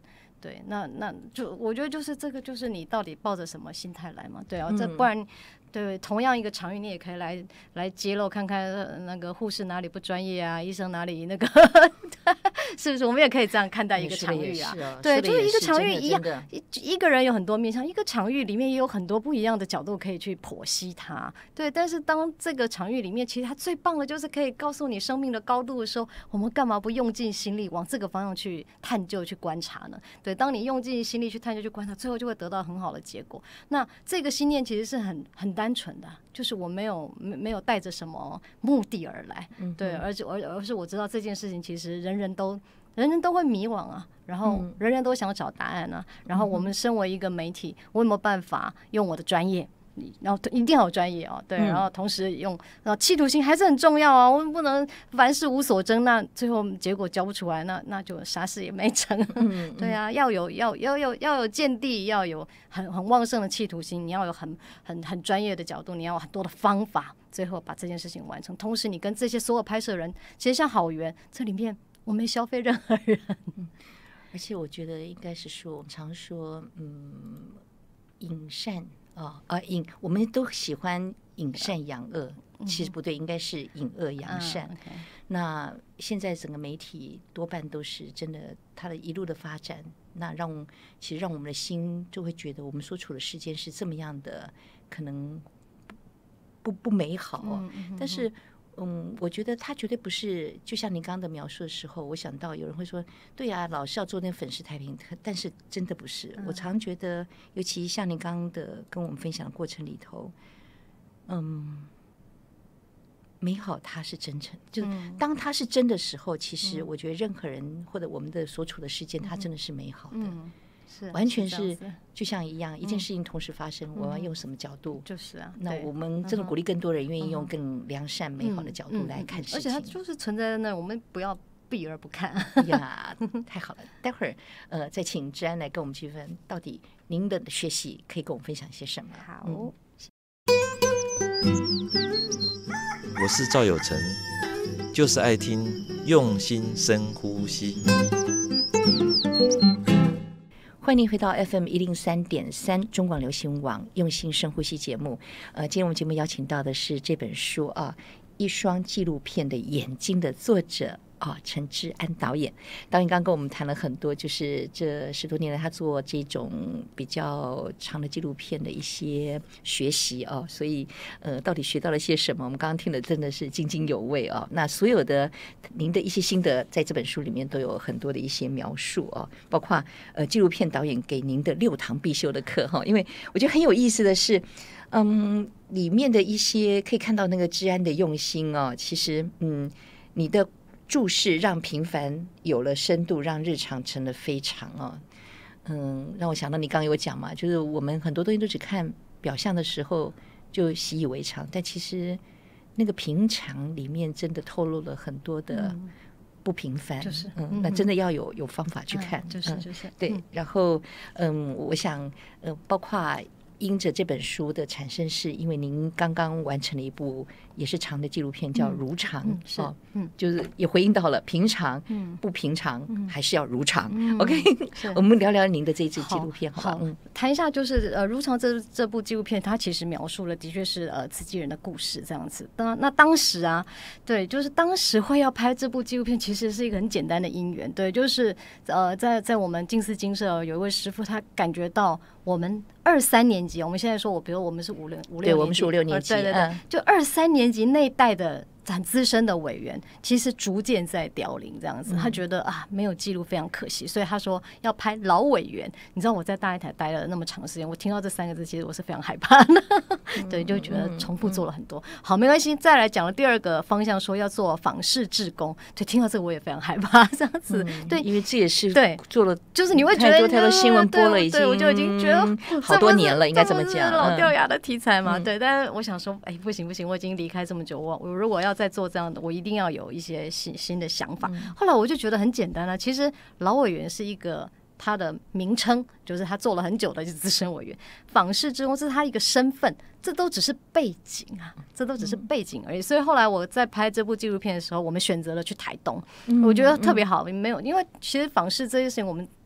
对，那就我觉得就是这个，就是你到底抱着什么心态来嘛？对啊，这不然。对，同样一个场域，你也可以来揭露看看那个护士哪里不专业啊，医生哪里那个，是不是？我们也可以这样看待一个场域啊。对，就是一个场域一样，一个人有很多面向，一个场域里面也有很多不一样的角度可以去剖析它。对，但是当这个场域里面，其实它最棒的就是可以告诉你生命的高度的时候，我们干嘛不用尽心力往这个方向去探究、去观察呢？对，当你用尽心力去探究、去观察，最后就会得到很好的结果。那这个信念其实是很单纯的，就是我没有带着什么目的而来，对，而是我知道这件事情其实人人都会迷惘啊，然后人人都想找答案啊，然后我们身为一个媒体，我有没有办法用我的专业？然后一定要有专业哦，对，然后同时企图心还是很重要啊，我们不能凡事无所争，那最后结果交不出来，那就啥事也没成。对啊，要有见地，要有很旺盛的企图心，你要有很专业的角度，你要有很多的方法，最后把这件事情完成。同时，你跟这些所有拍摄人，其实像好缘，这里面我没消费任何人， 而且我觉得应该是说，我们常说，隐善。我们都喜欢隐善扬恶，其实不对，应该是隐恶扬善。那现在整个媒体多半都是真的，它的一路的发展，那其实让我们的心就会觉得，我们所处的世界是这么样的，可能不美好。但是我觉得他绝对不是，就像您刚刚的描述的时候，我想到有人会说，对啊，老是要做那粉饰太平，但是真的不是。我常觉得，尤其像您刚刚的跟我们分享的过程里头，美好它是真诚，就当它是真的时候，其实我觉得任何人或者我们的所处的事件，它真的是美好的。完全是就像一样，一件事情同时发生，我要用什么角度？ 就是啊， 那我们真的鼓励更多人愿意用更良善、美好的角度来看事情， 而且它就是存在在那，我们不要避而不看。 呀，太好了！待会儿再请志安来跟我们区分，到底您的学习可以跟我们分享些什么？ 好， 我是赵有成，就是爱听用心深呼吸。 欢迎回到 FM 103.3中广流行网用心深呼吸节目。今天我们节目邀请到的是这本书《一双纪录片的眼睛》的作者陈志安导演。导演刚跟我们谈了很多，就是这10多年来他做这种比较长的纪录片的一些学习所以到底学到了些什么？我们刚刚听的真的是津津有味那所有的您的一些心得，在这本书里面都有很多的一些描述包括纪录片导演给您的6堂必修的课因为我觉得很有意思的是，里面的一些可以看到那个志安的用心其实你的注释让平凡有了深度，让日常成了非常让我想到你刚刚有讲嘛，就是我们很多东西都只看表象的时候就习以为常，但其实那个平常里面真的透露了很多的不平凡， 就是那真的要有方法去看， 就是对。然后我想包括因着这本书的产生，是因为您刚刚完成了一部也是长的纪录片，叫《如常》就是也回应到了平常不平常还是要如常。OK， 我们聊聊您的这支纪录片，好吧？ 谈一下就是《如常》这部纪录片，它其实描述了的确是慈济人的故事这样子。那当时对，就是当时会要拍这部纪录片，其实是一个很简单的因缘。对，就是在我们净思精舍有一位师父，他感觉到我们2、3年级，我们现在说比如我们是5、6年级， 对，我们是5、6年级， 对，就2、3年级那一代的很资深的委员，其实逐渐在凋零这样子。他觉得没有记录非常可惜，所以他说要拍老委员。你知道我在大爱台待了那么长时间，我听到这3个字，其实我是非常害怕的。对，就觉得重复做了很多。好，没关系，再来讲了第2个方向，说要做访视志工。对，听到这个我也非常害怕这样子。对， 因为这也是对做了， 就是你会觉得太多新闻播了，已经我就已经觉得好多年了，应该这么讲， 老掉牙的题材嘛。对，但是我想说，不行，我已经离开这么久，我如果要再做这样的，我一定要有一些新的想法。后来我就觉得很简单了，其实老委员是一个他的名称，就是他做了很久的资深委员，访视志工这是他一个身份，这都只是背景这都只是背景而已。所以后来我在拍这部纪录片的时候，我们选择了去台东，我觉得特别好，没有，因为其实访视这件事情我们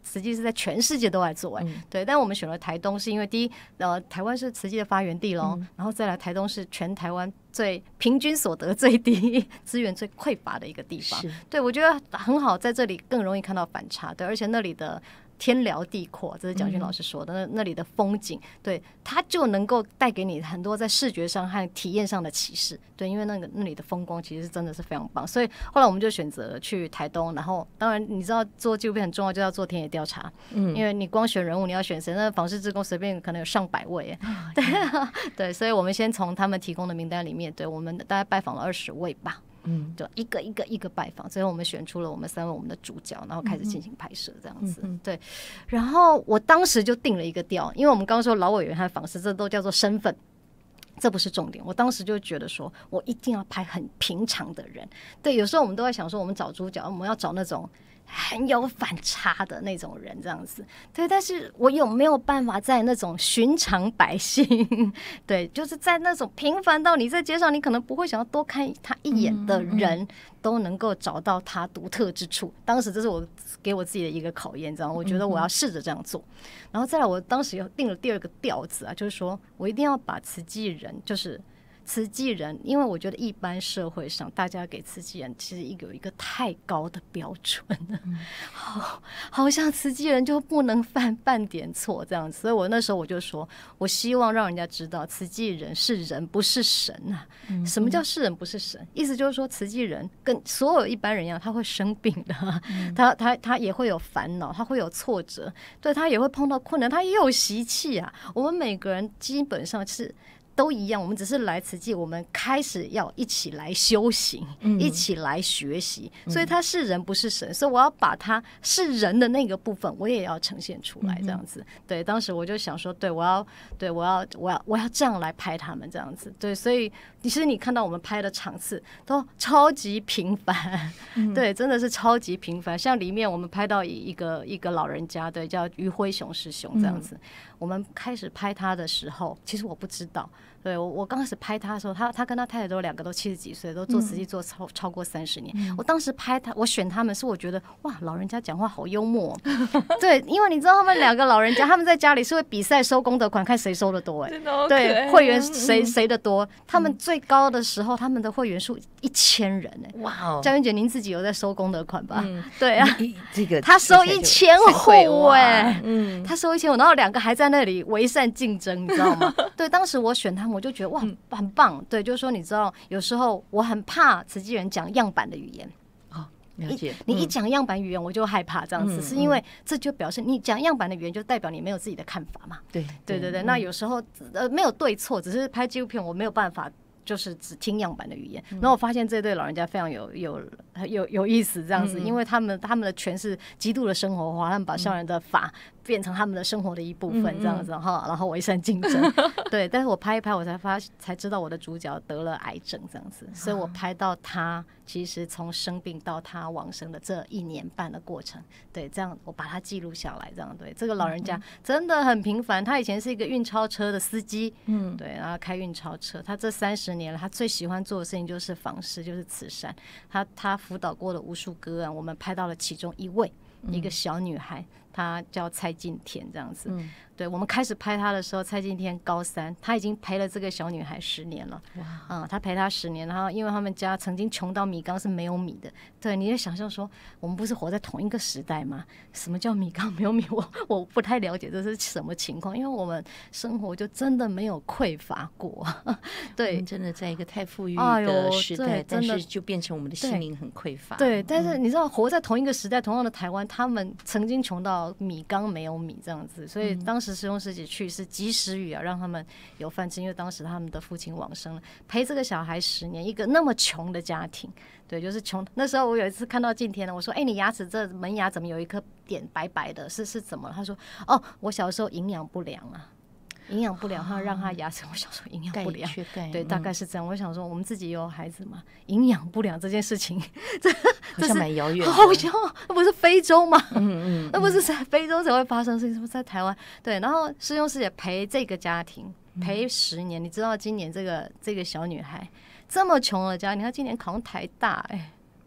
慈济是在全世界都在做对，但我们选了台东是因为第一台湾是慈济的发源地咯，然后再来台东是全台湾最平均所得最低、资源最匮乏的一个地方。对，我觉得很好，在这里更容易看到反差。对，而且那里的天辽地阔，这是蒋勋老师说的，那里的风景，对，它就能够带给你很多在视觉上和体验上的启示。对，因为那里的风光其实真的是非常棒，所以后来我们就选择去台东。然后当然你知道做纪录片很重要，就要做田野调查，因为你光选人物，你要选谁？那访视志工随便可能有上百位，对对，所以我们先从他们提供的名单里面，对，我们大概拜访了20位吧。就一个拜访，最后我们选出了我们3位我们的主角，然后开始进行拍摄这样子。对，然后我当时就定了一个调，因为我们刚刚说老委员和访视，这都叫做身份，这不是重点。我当时就觉得说，我一定要拍很平常的人。对，有时候我们都在想说，我们找主角，我们要找那种很有反差的那种人这样子。对，但是我有没有办法在那种寻常百姓对，就是在那种平凡到你在街上你可能不会想要多看他一眼的人都能够找到他独特之处。当时这是我给我自己的一个考验，这样我觉得我要试着这样做。然后再来我当时又定了第2个调子啊，就是说我一定要把慈济人，就是慈济人，因为我觉得一般社会上大家给慈济人其实有一个太高的标准好像慈济人就不能犯半点错这样子。所以我那时候我就说，我希望让人家知道慈济人是人不是神啊。什么叫是人不是神？意思就是说慈济人跟所有一般人一样，他会生病的，他也会有烦恼，他会有挫折，对，他也会碰到困难，他也有习气啊。我们每个人基本上是都一样，我们只是来慈济，我们开始要一起来修行，一起来学习，所以他是人不是神，所以我要把他是人的那个部分我也要呈现出来这样子。对，当时我就想说，对，我要这样来拍他们这样子。对，所以其实你看到我们拍的场次都超级平凡，对，真的是超级平凡。像里面我们拍到一个老人家，对，叫于辉雄师兄这样子。我们开始拍他的时候，其实我不知道。对，我刚开始拍他的时候，他跟他太太都2个都70几岁，都做慈济做超过30年。我当时拍他，我选他们是我觉得哇，老人家讲话好幽默对，因为你知道他们2个老人家，他们在家里是会比赛收功德款，看谁收的多对，会员谁的多。他们最高的时候，他们的会员数1000人哇！嘉云姐，您自己有在收功德款吧？对啊， 这个他收1000户他收1000户，然后2个还在那里为善竞争，你知道吗？对，当时我选他们，我就觉得哇，很棒。对，就是说，你知道，有时候我很怕慈济人讲样板的语言。 了解， 你一讲样板语言，我就害怕这样子，是因为这就表示你讲样板的语言，就代表你没有自己的看法嘛。对，那有时候没有对错，只是拍纪录片，我没有办法。就是只听样板的语言，然后我发现这对老人家非常有意思，这样子，因为他们的诠释极度的生活化，他们把上人的法变成他们的生活的一部分，这样子哈，然后为善竞争，对。但是我拍一拍，我才知道我的主角得了癌症，这样子，所以我拍到他其实从生病到他往生的这1年半的过程，对，这样我把它记录下来，这样对。这个老人家真的很平凡，他以前是一个运钞车的司机，对，然后开运钞车，他这30年了，他最喜欢做的事情就是访视，就是慈善。他辅导过的无数个案，我们拍到了其中一位，一个小女孩，她叫蔡进田，这样子。对，我们开始拍她的时候，蔡进田高3，她已经陪了这个小女孩10年了。她陪她10年，然后因为他们家曾经穷到米缸是没有米的。对，你就想象说，我们不是活在同一个时代吗？什么叫米缸没有米？我不太了解这是什么情况，因为我们生活就真的没有匮乏过。对， 真的在一个太富裕的时代，但是就变成我们的心灵很匮乏。 对，但是你知道，活在同一个时代，同样的台湾，他们曾经穷到米缸没有米这样子，所以当时师兄师姐去是及时雨啊，让他们有饭吃，因为当时他们的父亲往生了，陪这个小孩10年，一个那么穷的家庭。对，就是穷。那时候我有一次看到进天了，我说：“你牙齿这门牙怎么有一颗点白白的？是怎么了？”他说：“我小时候营养不良啊。”营养不良，他让他牙齿，我想说营养不良，对，大概是这样。我想说，我们自己也有孩子嘛，营养不良这件事情， 好像蛮遥远的， 好像那不是非洲吗？那不是在非洲才会发生的事情，是不是在台湾？对，然后师兄师姐陪这个家庭陪10年，你知道今年这个小女孩这么穷的家庭，她今年考上台大，太好。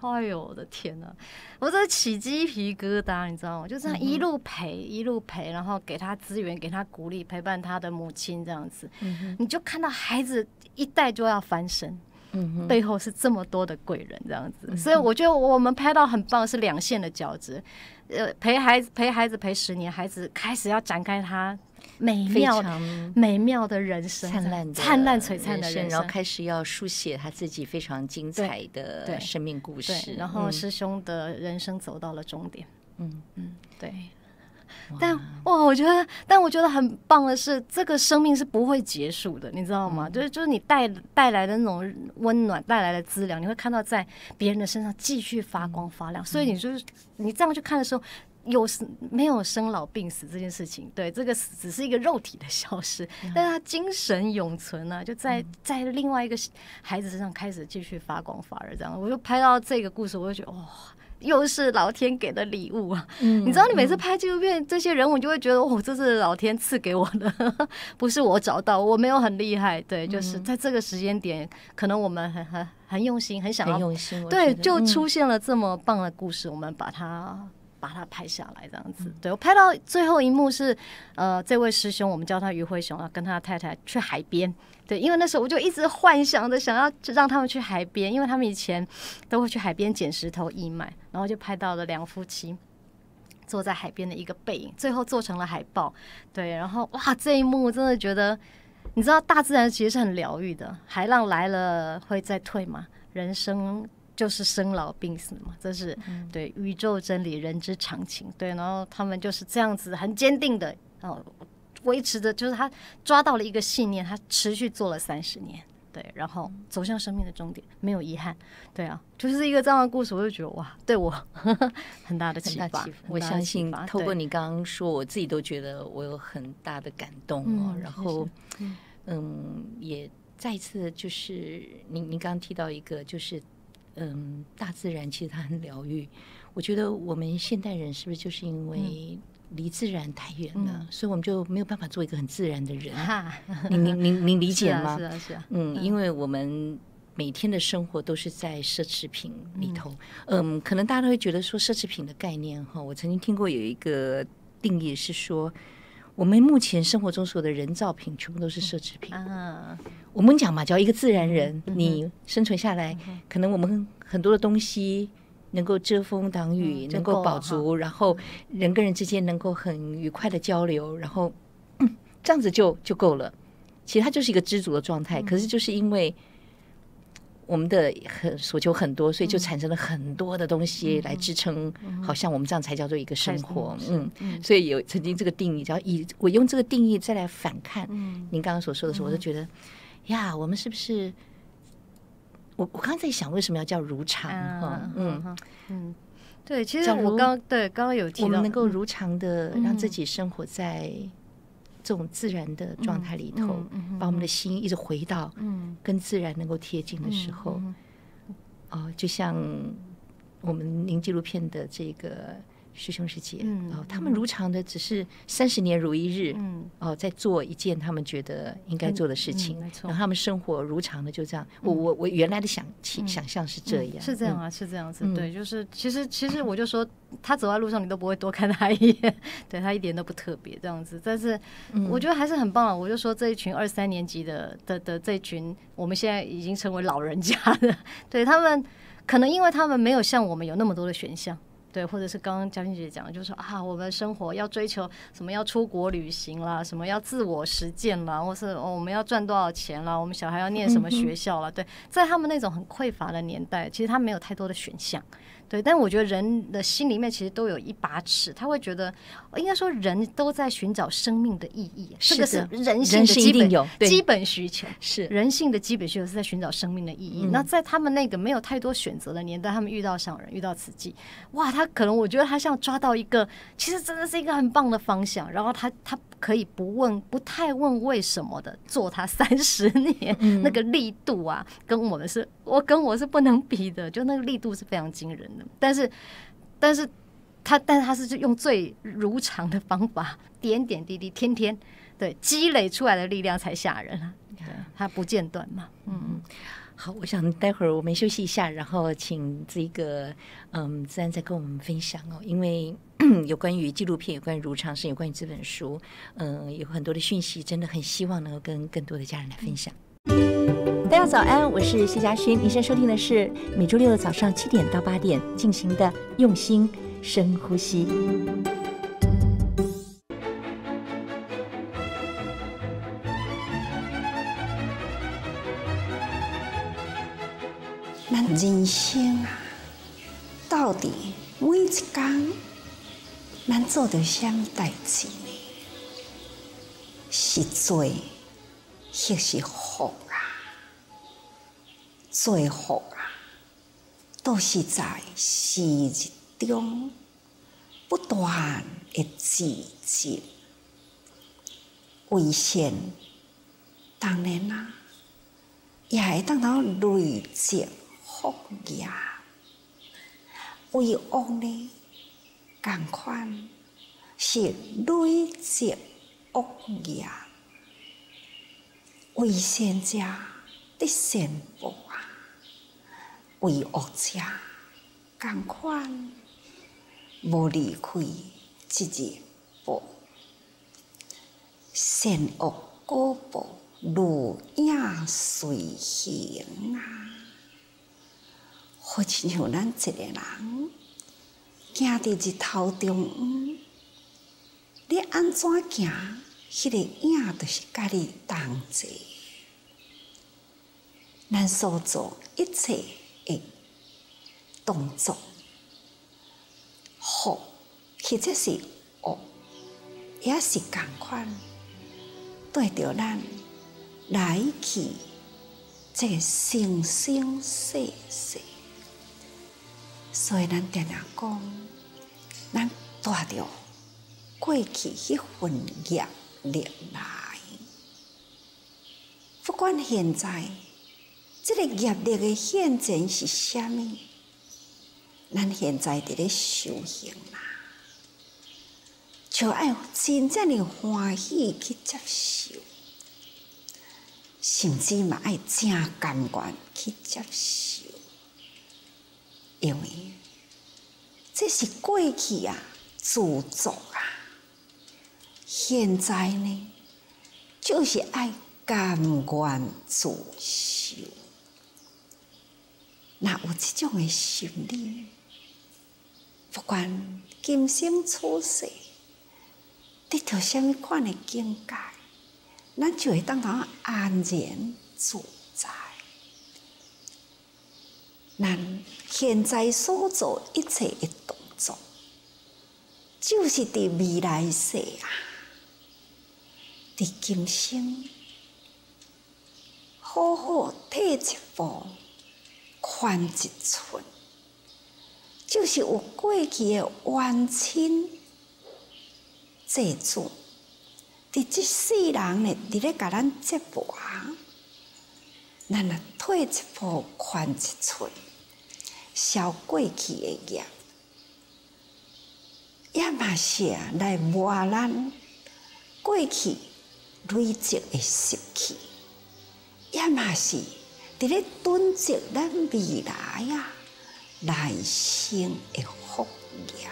哎呦我的天哪，我这起鸡皮疙瘩，你知道吗？就这样一路陪一路陪，然后给他资源，给他鼓励，陪伴他的母亲这样子，你就看到孩子一代就要翻身。背后是这么多的贵人这样子，所以我觉得我们拍到很棒，是两线的交织。陪孩子陪10年，孩子开始要展开他美妙的人生，灿烂璀璨的人生， 然后开始要书写他自己非常精彩的生命故事。 然后师兄的人生走到了终点。对。但我觉得很棒的是，这个生命是不会结束的，你知道吗？就是你带来的那种温暖，带来的资粮，你会看到在别人的身上继续发光发亮。所以你这样去看的时候，没有生老病死这件事情，对，这个只是一个肉体的消失，但是他精神永存啊，就在另外一个孩子身上开始继续发光发热。这样，我就拍到这个故事，我就觉得哇。又是老天给的礼物啊！你知道，你每次拍纪录片，这些人物你就会觉得，这是老天赐给我的，不是我找到，我没有很厉害。对，就是在这个时间点，可能我们很用心，很想要， 很用心， 对，就出现了这么棒的故事，我们把它拍下来，这样子。对，我拍到最后一幕是，这位师兄，我们叫他余辉雄啊，跟他太太去海边。对，因为那时候我就一直幻想着想要让他们去海边，因为他们以前都会去海边捡石头义卖，然后就拍到了2夫妻坐在海边的一个背影，最后做成了海报。对，然后哇，这一幕真的觉得，你知道大自然其实是很疗愈的，海浪来了会再退嘛，人生就是生老病死嘛，这是对宇宙真理，人之常情。对，然后他们就是这样子很坚定的维持的，就是他抓到了一个信念，他持续做了30年，对，然后走向生命的终点，没有遗憾。对啊，就是一个这样的故事，我就觉得哇，对我很大的启发。 我相信透过你刚刚说，我自己都觉得我有很大的感动哦。然后也再一次就是您刚刚提到一个，就是大自然其实它很疗愈。我觉得我们现代人是不是就是因为离自然太远了，所以我们就没有办法做一个很自然的人。您理解吗？ 是啊。 因为我们每天的生活都是在奢侈品里头。可能大家都会觉得说奢侈品的概念哈，我曾经听过有一个定义是说，我们目前生活中所有的人造品全部都是奢侈品。我们讲嘛，只要一个自然人，你生存下来，可能我们很多的东西能够遮风挡雨，能够饱足，然后人跟人之间能够很愉快的交流，然后这样子就够了。其实它就是一个知足的状态。可是就是因为我们的所求很多，所以就产生了很多的东西来支撑，好像我们这样才叫做一个生活。所以有曾经这个定义，只要我用这个定义再来反看您刚刚所说的时候，我就觉得呀，我们是不是？我刚刚在想，为什么要叫如常？ 对，其实我刚刚有提到， 我们能够如常的让自己生活在这种自然的状态里头，把我们的心一直回到跟自然能够贴近的时候，就像我们您纪录片的这个师兄师姐，他们如常的只是30年如一日，在做一件他们觉得应该做的事情，然后他们生活如常的就这样。我原来的想象是这样， 是这样啊，是这样子。对，就是其实我就说，他走在路上你都不会多看他一眼，对，他一点都不特别这样子。但是我觉得还是很棒了。我就说这一群2、3年级的这一群，我们现在已经成为老人家了，对，他们可能因为他们没有像我们有那么多的选项。对，或者是刚刚嘉欣姐讲的，就是说我们生活要追求什么，要出国旅行啦，什么要自我实践啦，或是我们要赚多少钱啦，我们小孩要念什么学校啦。对，在他们那种很匮乏的年代，其实他没有太多的选项。对，但我觉得人的心里面其实都有一把尺，他会觉得，应该说人都在寻找生命的意义，这个是人性的基本需求，是人性的基本需求，是在寻找生命的意义。那在他们那个没有太多选择的年代，他们遇到上人，遇到慈济，哇，他可能我觉得他像抓到一个，其实真的是一个很棒的方向，然后他可以不太问为什么的做他30年，那个力度啊，跟我是不能比的，就那个力度是非常惊人的。但是他是用最如常的方法，点点滴滴，天天对积累出来的力量才吓人啊！对，他不间断嘛。 好，我想待会儿我们休息一下，然后请这个自然再跟我们分享哦，因为有关于纪录片，有关于如常生，有关于这本书，有很多的讯息，真的很希望能够跟更多的家人来分享。大家早安，我是谢嘉勋，您现在收听的是每周六的早上7点到8点进行的用心深呼吸。 咱人生啊，到底每一天，咱做着什么代志呢？是做，还是福啊？做福啊，都是在时日中不断的自进，为善，当然啦，也会当到累积福业。为恶呢，同款是累积恶业。为善者得善报啊，为恶者同款无离开一日报。善恶果报，如影随形啊！好亲像咱一个人行伫日头中央，你安怎行，迄个影就是甲你同齐。咱所做一切的动作，福或者是恶，也是同款，对着咱来去这个生生世世。所以咱常常讲，咱带着过去迄份业力来，不管现在这个业力的现前是啥物，咱现在伫咧修行啦，就要真正的欢喜去接受，甚至嘛要真甘愿去接受。因为这是过去啊自作啊，现在呢就是爱甘愿自受。若有这种的心理，不管今生出世得到什么款的境界，咱就会当到安然自在。咱现在所做一切的动作，就是伫未来世啊，伫今生好好退一步，宽一寸，就是有过去的冤亲债主，伫这世人呢，伫咧甲咱折磨，咱若退一步，宽一寸。消过去的业，也嘛是来磨咱过去累积的习气，也嘛是伫咧囤积咱未来啊来生的福业。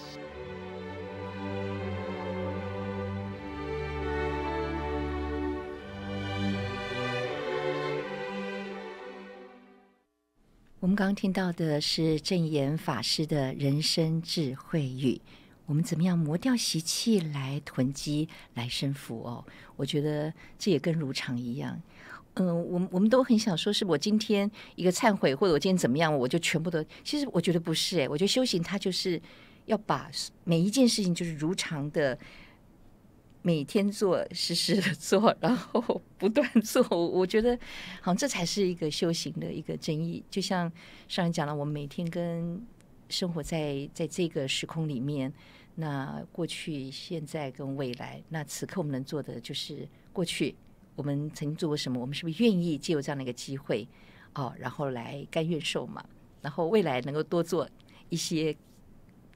我们刚刚听到的是正言法师的人生智慧语，我们怎么样磨掉习气来囤积来生福哦？我觉得这也跟如常一样。我们都很想说，是我今天一个忏悔，或者我今天怎么样，我就全部都。其实我觉得不是我觉得修行它就是要把每一件事情就是如常的。每天做，时时的做，然后不断做，我觉得好像这才是一个修行的一个真义。就像上人讲了，我们每天跟生活在这个时空里面，那过去、现在跟未来，那此刻我们能做的就是过去我们曾经做过什么，我们是不是愿意借由这样的一个机会然后来甘愿受嘛，然后未来能够多做一些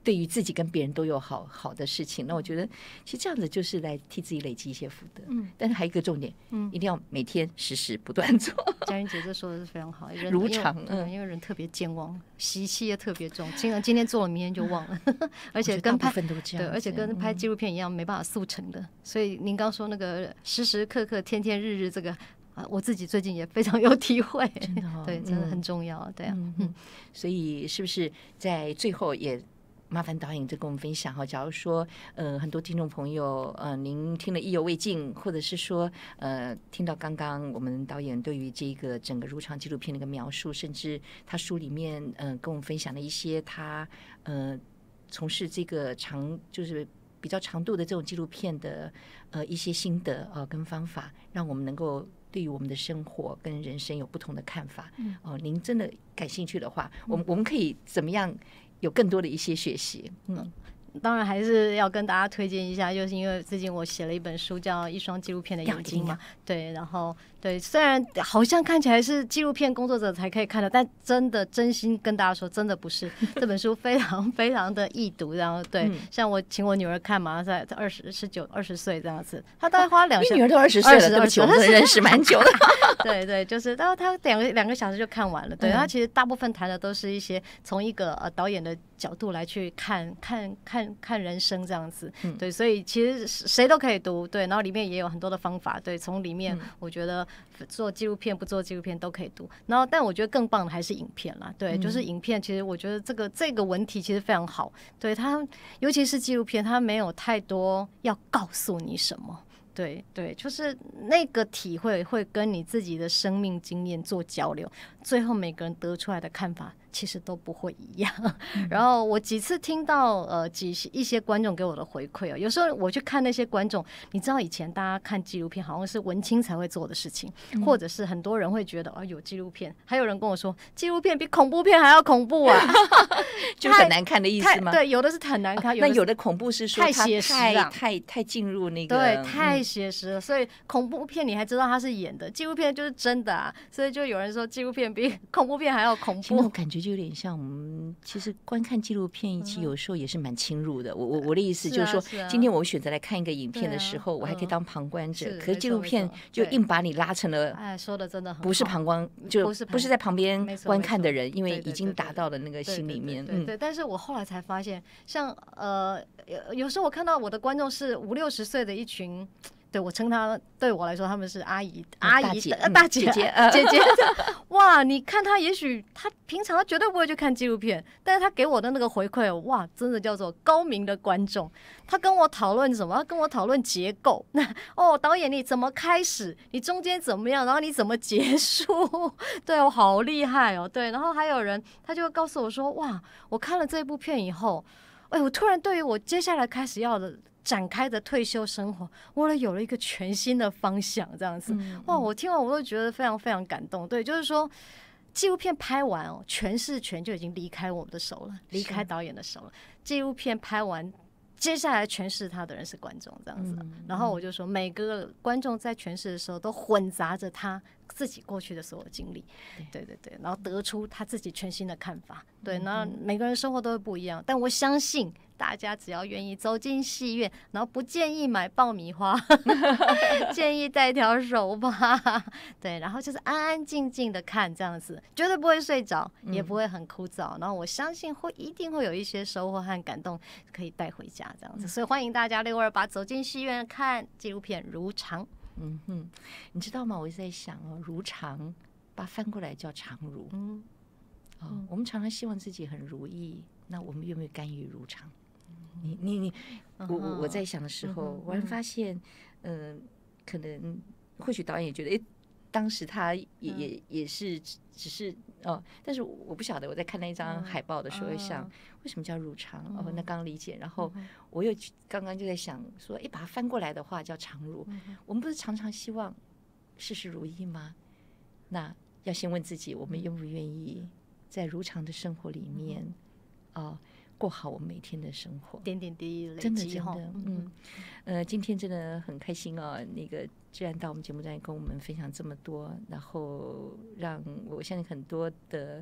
对于自己跟别人都有好的事情。那我觉得其实这样子就是来替自己累积一些福德。但是还有一个重点，一定要每天时时不断做。 嘉云姐这说的是非常好， 如常。 因为人特别健忘，习气也特别重，今天做了，明天就忘了。而且跟拍对，而且跟拍纪录片一样，没办法速成的。所以您刚说那个时时刻刻、天天日日这个。我自己最近也非常有体会，真的对，真的很重要，对啊， 所以是不是在最后也麻烦导演再跟我们分享哈？假如说很多听众朋友您听了意犹未尽，或者是说听到刚刚我们导演对于这个整个如常纪录片的一个描述，甚至他书里面跟我们分享了一些他从事这个就是比较长度的这种纪录片的一些心得跟方法，让我们能够对于我们的生活跟人生有不同的看法。您真的感兴趣的话，我们可以怎么样有更多的一些学习？ 当然还是要跟大家推荐一下，就是因为最近我写了一本书叫《一双纪录片的眼睛》嘛，对，然后对，虽然好像看起来是纪录片工作者才可以看的，但真心跟大家说，真的不是。这本书非常非常的易读，然后对，像我请我女儿看嘛，在20岁这样子，她大概花2小时， 你女儿都20岁了，对不起，我们认识蛮久的。 对对，就是然后她两个小时就看完了。对，她其实大部分谈的都是一些从一个导演的角度来去看人生这样子。对，所以其实谁都可以读，对，然后里面也有很多的方法，对，从里面我觉得做纪录片不做纪录片都可以读。然后但我觉得更棒的还是影片啦，对，就是影片其实我觉得这个文体其实非常好，对，它尤其是纪录片，它没有太多要告诉你什么。对对，就是那个体会会跟你自己的生命经验做交流，最后每个人得出来的看法其实都不会一样。然后我几次听到一些观众给我的回馈有时候我去看那些观众，你知道以前大家看纪录片好像是文青才会做的事情，或者是很多人会觉得有纪录片，还有人跟我说纪录片比恐怖片还要恐怖啊， 就很难看的意思吗？ 对，有的是很难看， 那有的恐怖是说太写实了， 太进入那个， 对，太写实了。所以恐怖片你还知道它是演的，纪录片就是真的啊。所以就有人说纪录片比恐怖片还要恐怖， 那种感觉就有点像我们其实观看纪录片有时候也是蛮侵入的。我的意思就是说，今天我选择来看一个影片的时候，我还可以当旁观者，可是纪录片就硬把你拉成了， 说的真的很好， 不是旁观，就不是在旁边观看的人，因为已经达到了那个心里面。 对，但是我后来才发现，像有时候我看到我的观众是50-60岁的一群。对，我称他，对我来说他们是阿姨、大姐姐。哇，你看他，也许他平常他绝对不会去看纪录片，但是他给我的那个回馈，哇，真的叫做高明的观众。他跟我讨论什么？他跟我讨论结构。导演你怎么开始？你中间怎么样？然后你怎么结束？对，我好厉害哦。对，然后还有人他就告诉我说，哇，我看了这部片以后，我突然对于我接下来开始要的展开的退休生活，我有了一个全新的方向，这样子。哇，我听完我都觉得非常非常感动。对，就是说纪录片拍完诠释权就已经离开我们的手了，离开导演的手了。纪录片拍完，接下来诠释他的人是观众，这样子。然后我就说，每个观众在诠释的时候都混杂着他自己过去的所有经历，对，然后得出他自己全新的看法。对，那每个人生活都会不一样，但我相信大家只要愿意走进戏院，然后不建议买爆米花，建议带条手帕，对，然后就是安安静静的看，这样子绝对不会睡着，也不会很枯燥。然后我相信一定会有一些收获和感动可以带回家，这样子。所以欢迎大家628走进戏院看纪录片《如常》。 你知道吗？我在想如常把它翻过来叫常如。我们常常希望自己很如意，那我们愿不愿意甘于如常？我在想的时候，我发现，可能或许导演也觉得，当时他也是只是但是我不晓得，我在看那张海报的时候想，为什么叫如常？那刚理解，然后我又刚刚就在想说，把它翻过来的话叫常如。我们不是常常希望事事如意吗？那要先问自己，我们愿不愿意在如常的生活里面过好我们每天的生活， 点点滴滴累积。 真的，今天真的很开心那个居然到我们节目中来跟我们分享这么多，然后让我相信很多的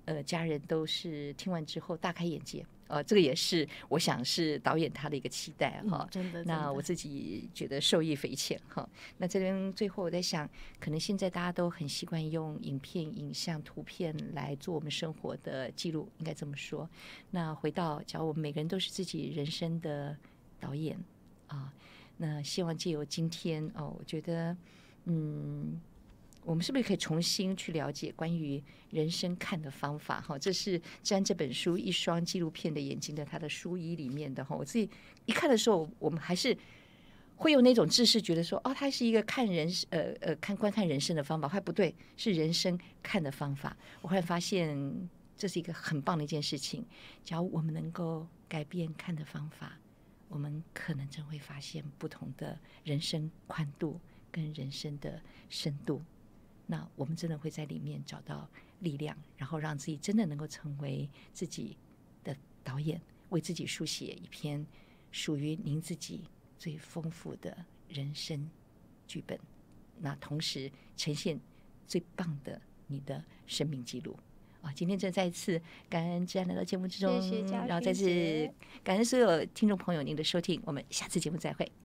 家人都是听完之后大开眼界。这个也是我想是导演他的一个期待哈。 真的。 那我自己觉得受益匪浅哈。那这边最后我在想，可能现在大家都很习惯用影片、影像、图片来做我们生活的记录，应该这么说。那回到，假如我们每个人都是自己人生的导演啊，那希望借由今天我觉得我们是不是可以重新去了解关于人生看的方法？哈，这是沾这本书《一双纪录片的眼睛》的它的书衣里面的哈。我自己一看的时候，我们还是会有那种知识，觉得说它是一个看人观看人生的方法，还不对，是人生看的方法。我后来发现这是一个很棒的一件事情。假如我们能够改变看的方法，我们可能真会发现不同的人生宽度跟人生的深度。那我们真的会在里面找到力量，然后让自己真的能够成为自己的导演，为自己书写一篇属于您自己最丰富的人生剧本，那同时呈现最棒的你的生命记录。今天再一次感恩志安来到节目之中， 谢谢嘉勋姐， 然后再次感恩所有听众朋友您的收听，我们下次节目再会。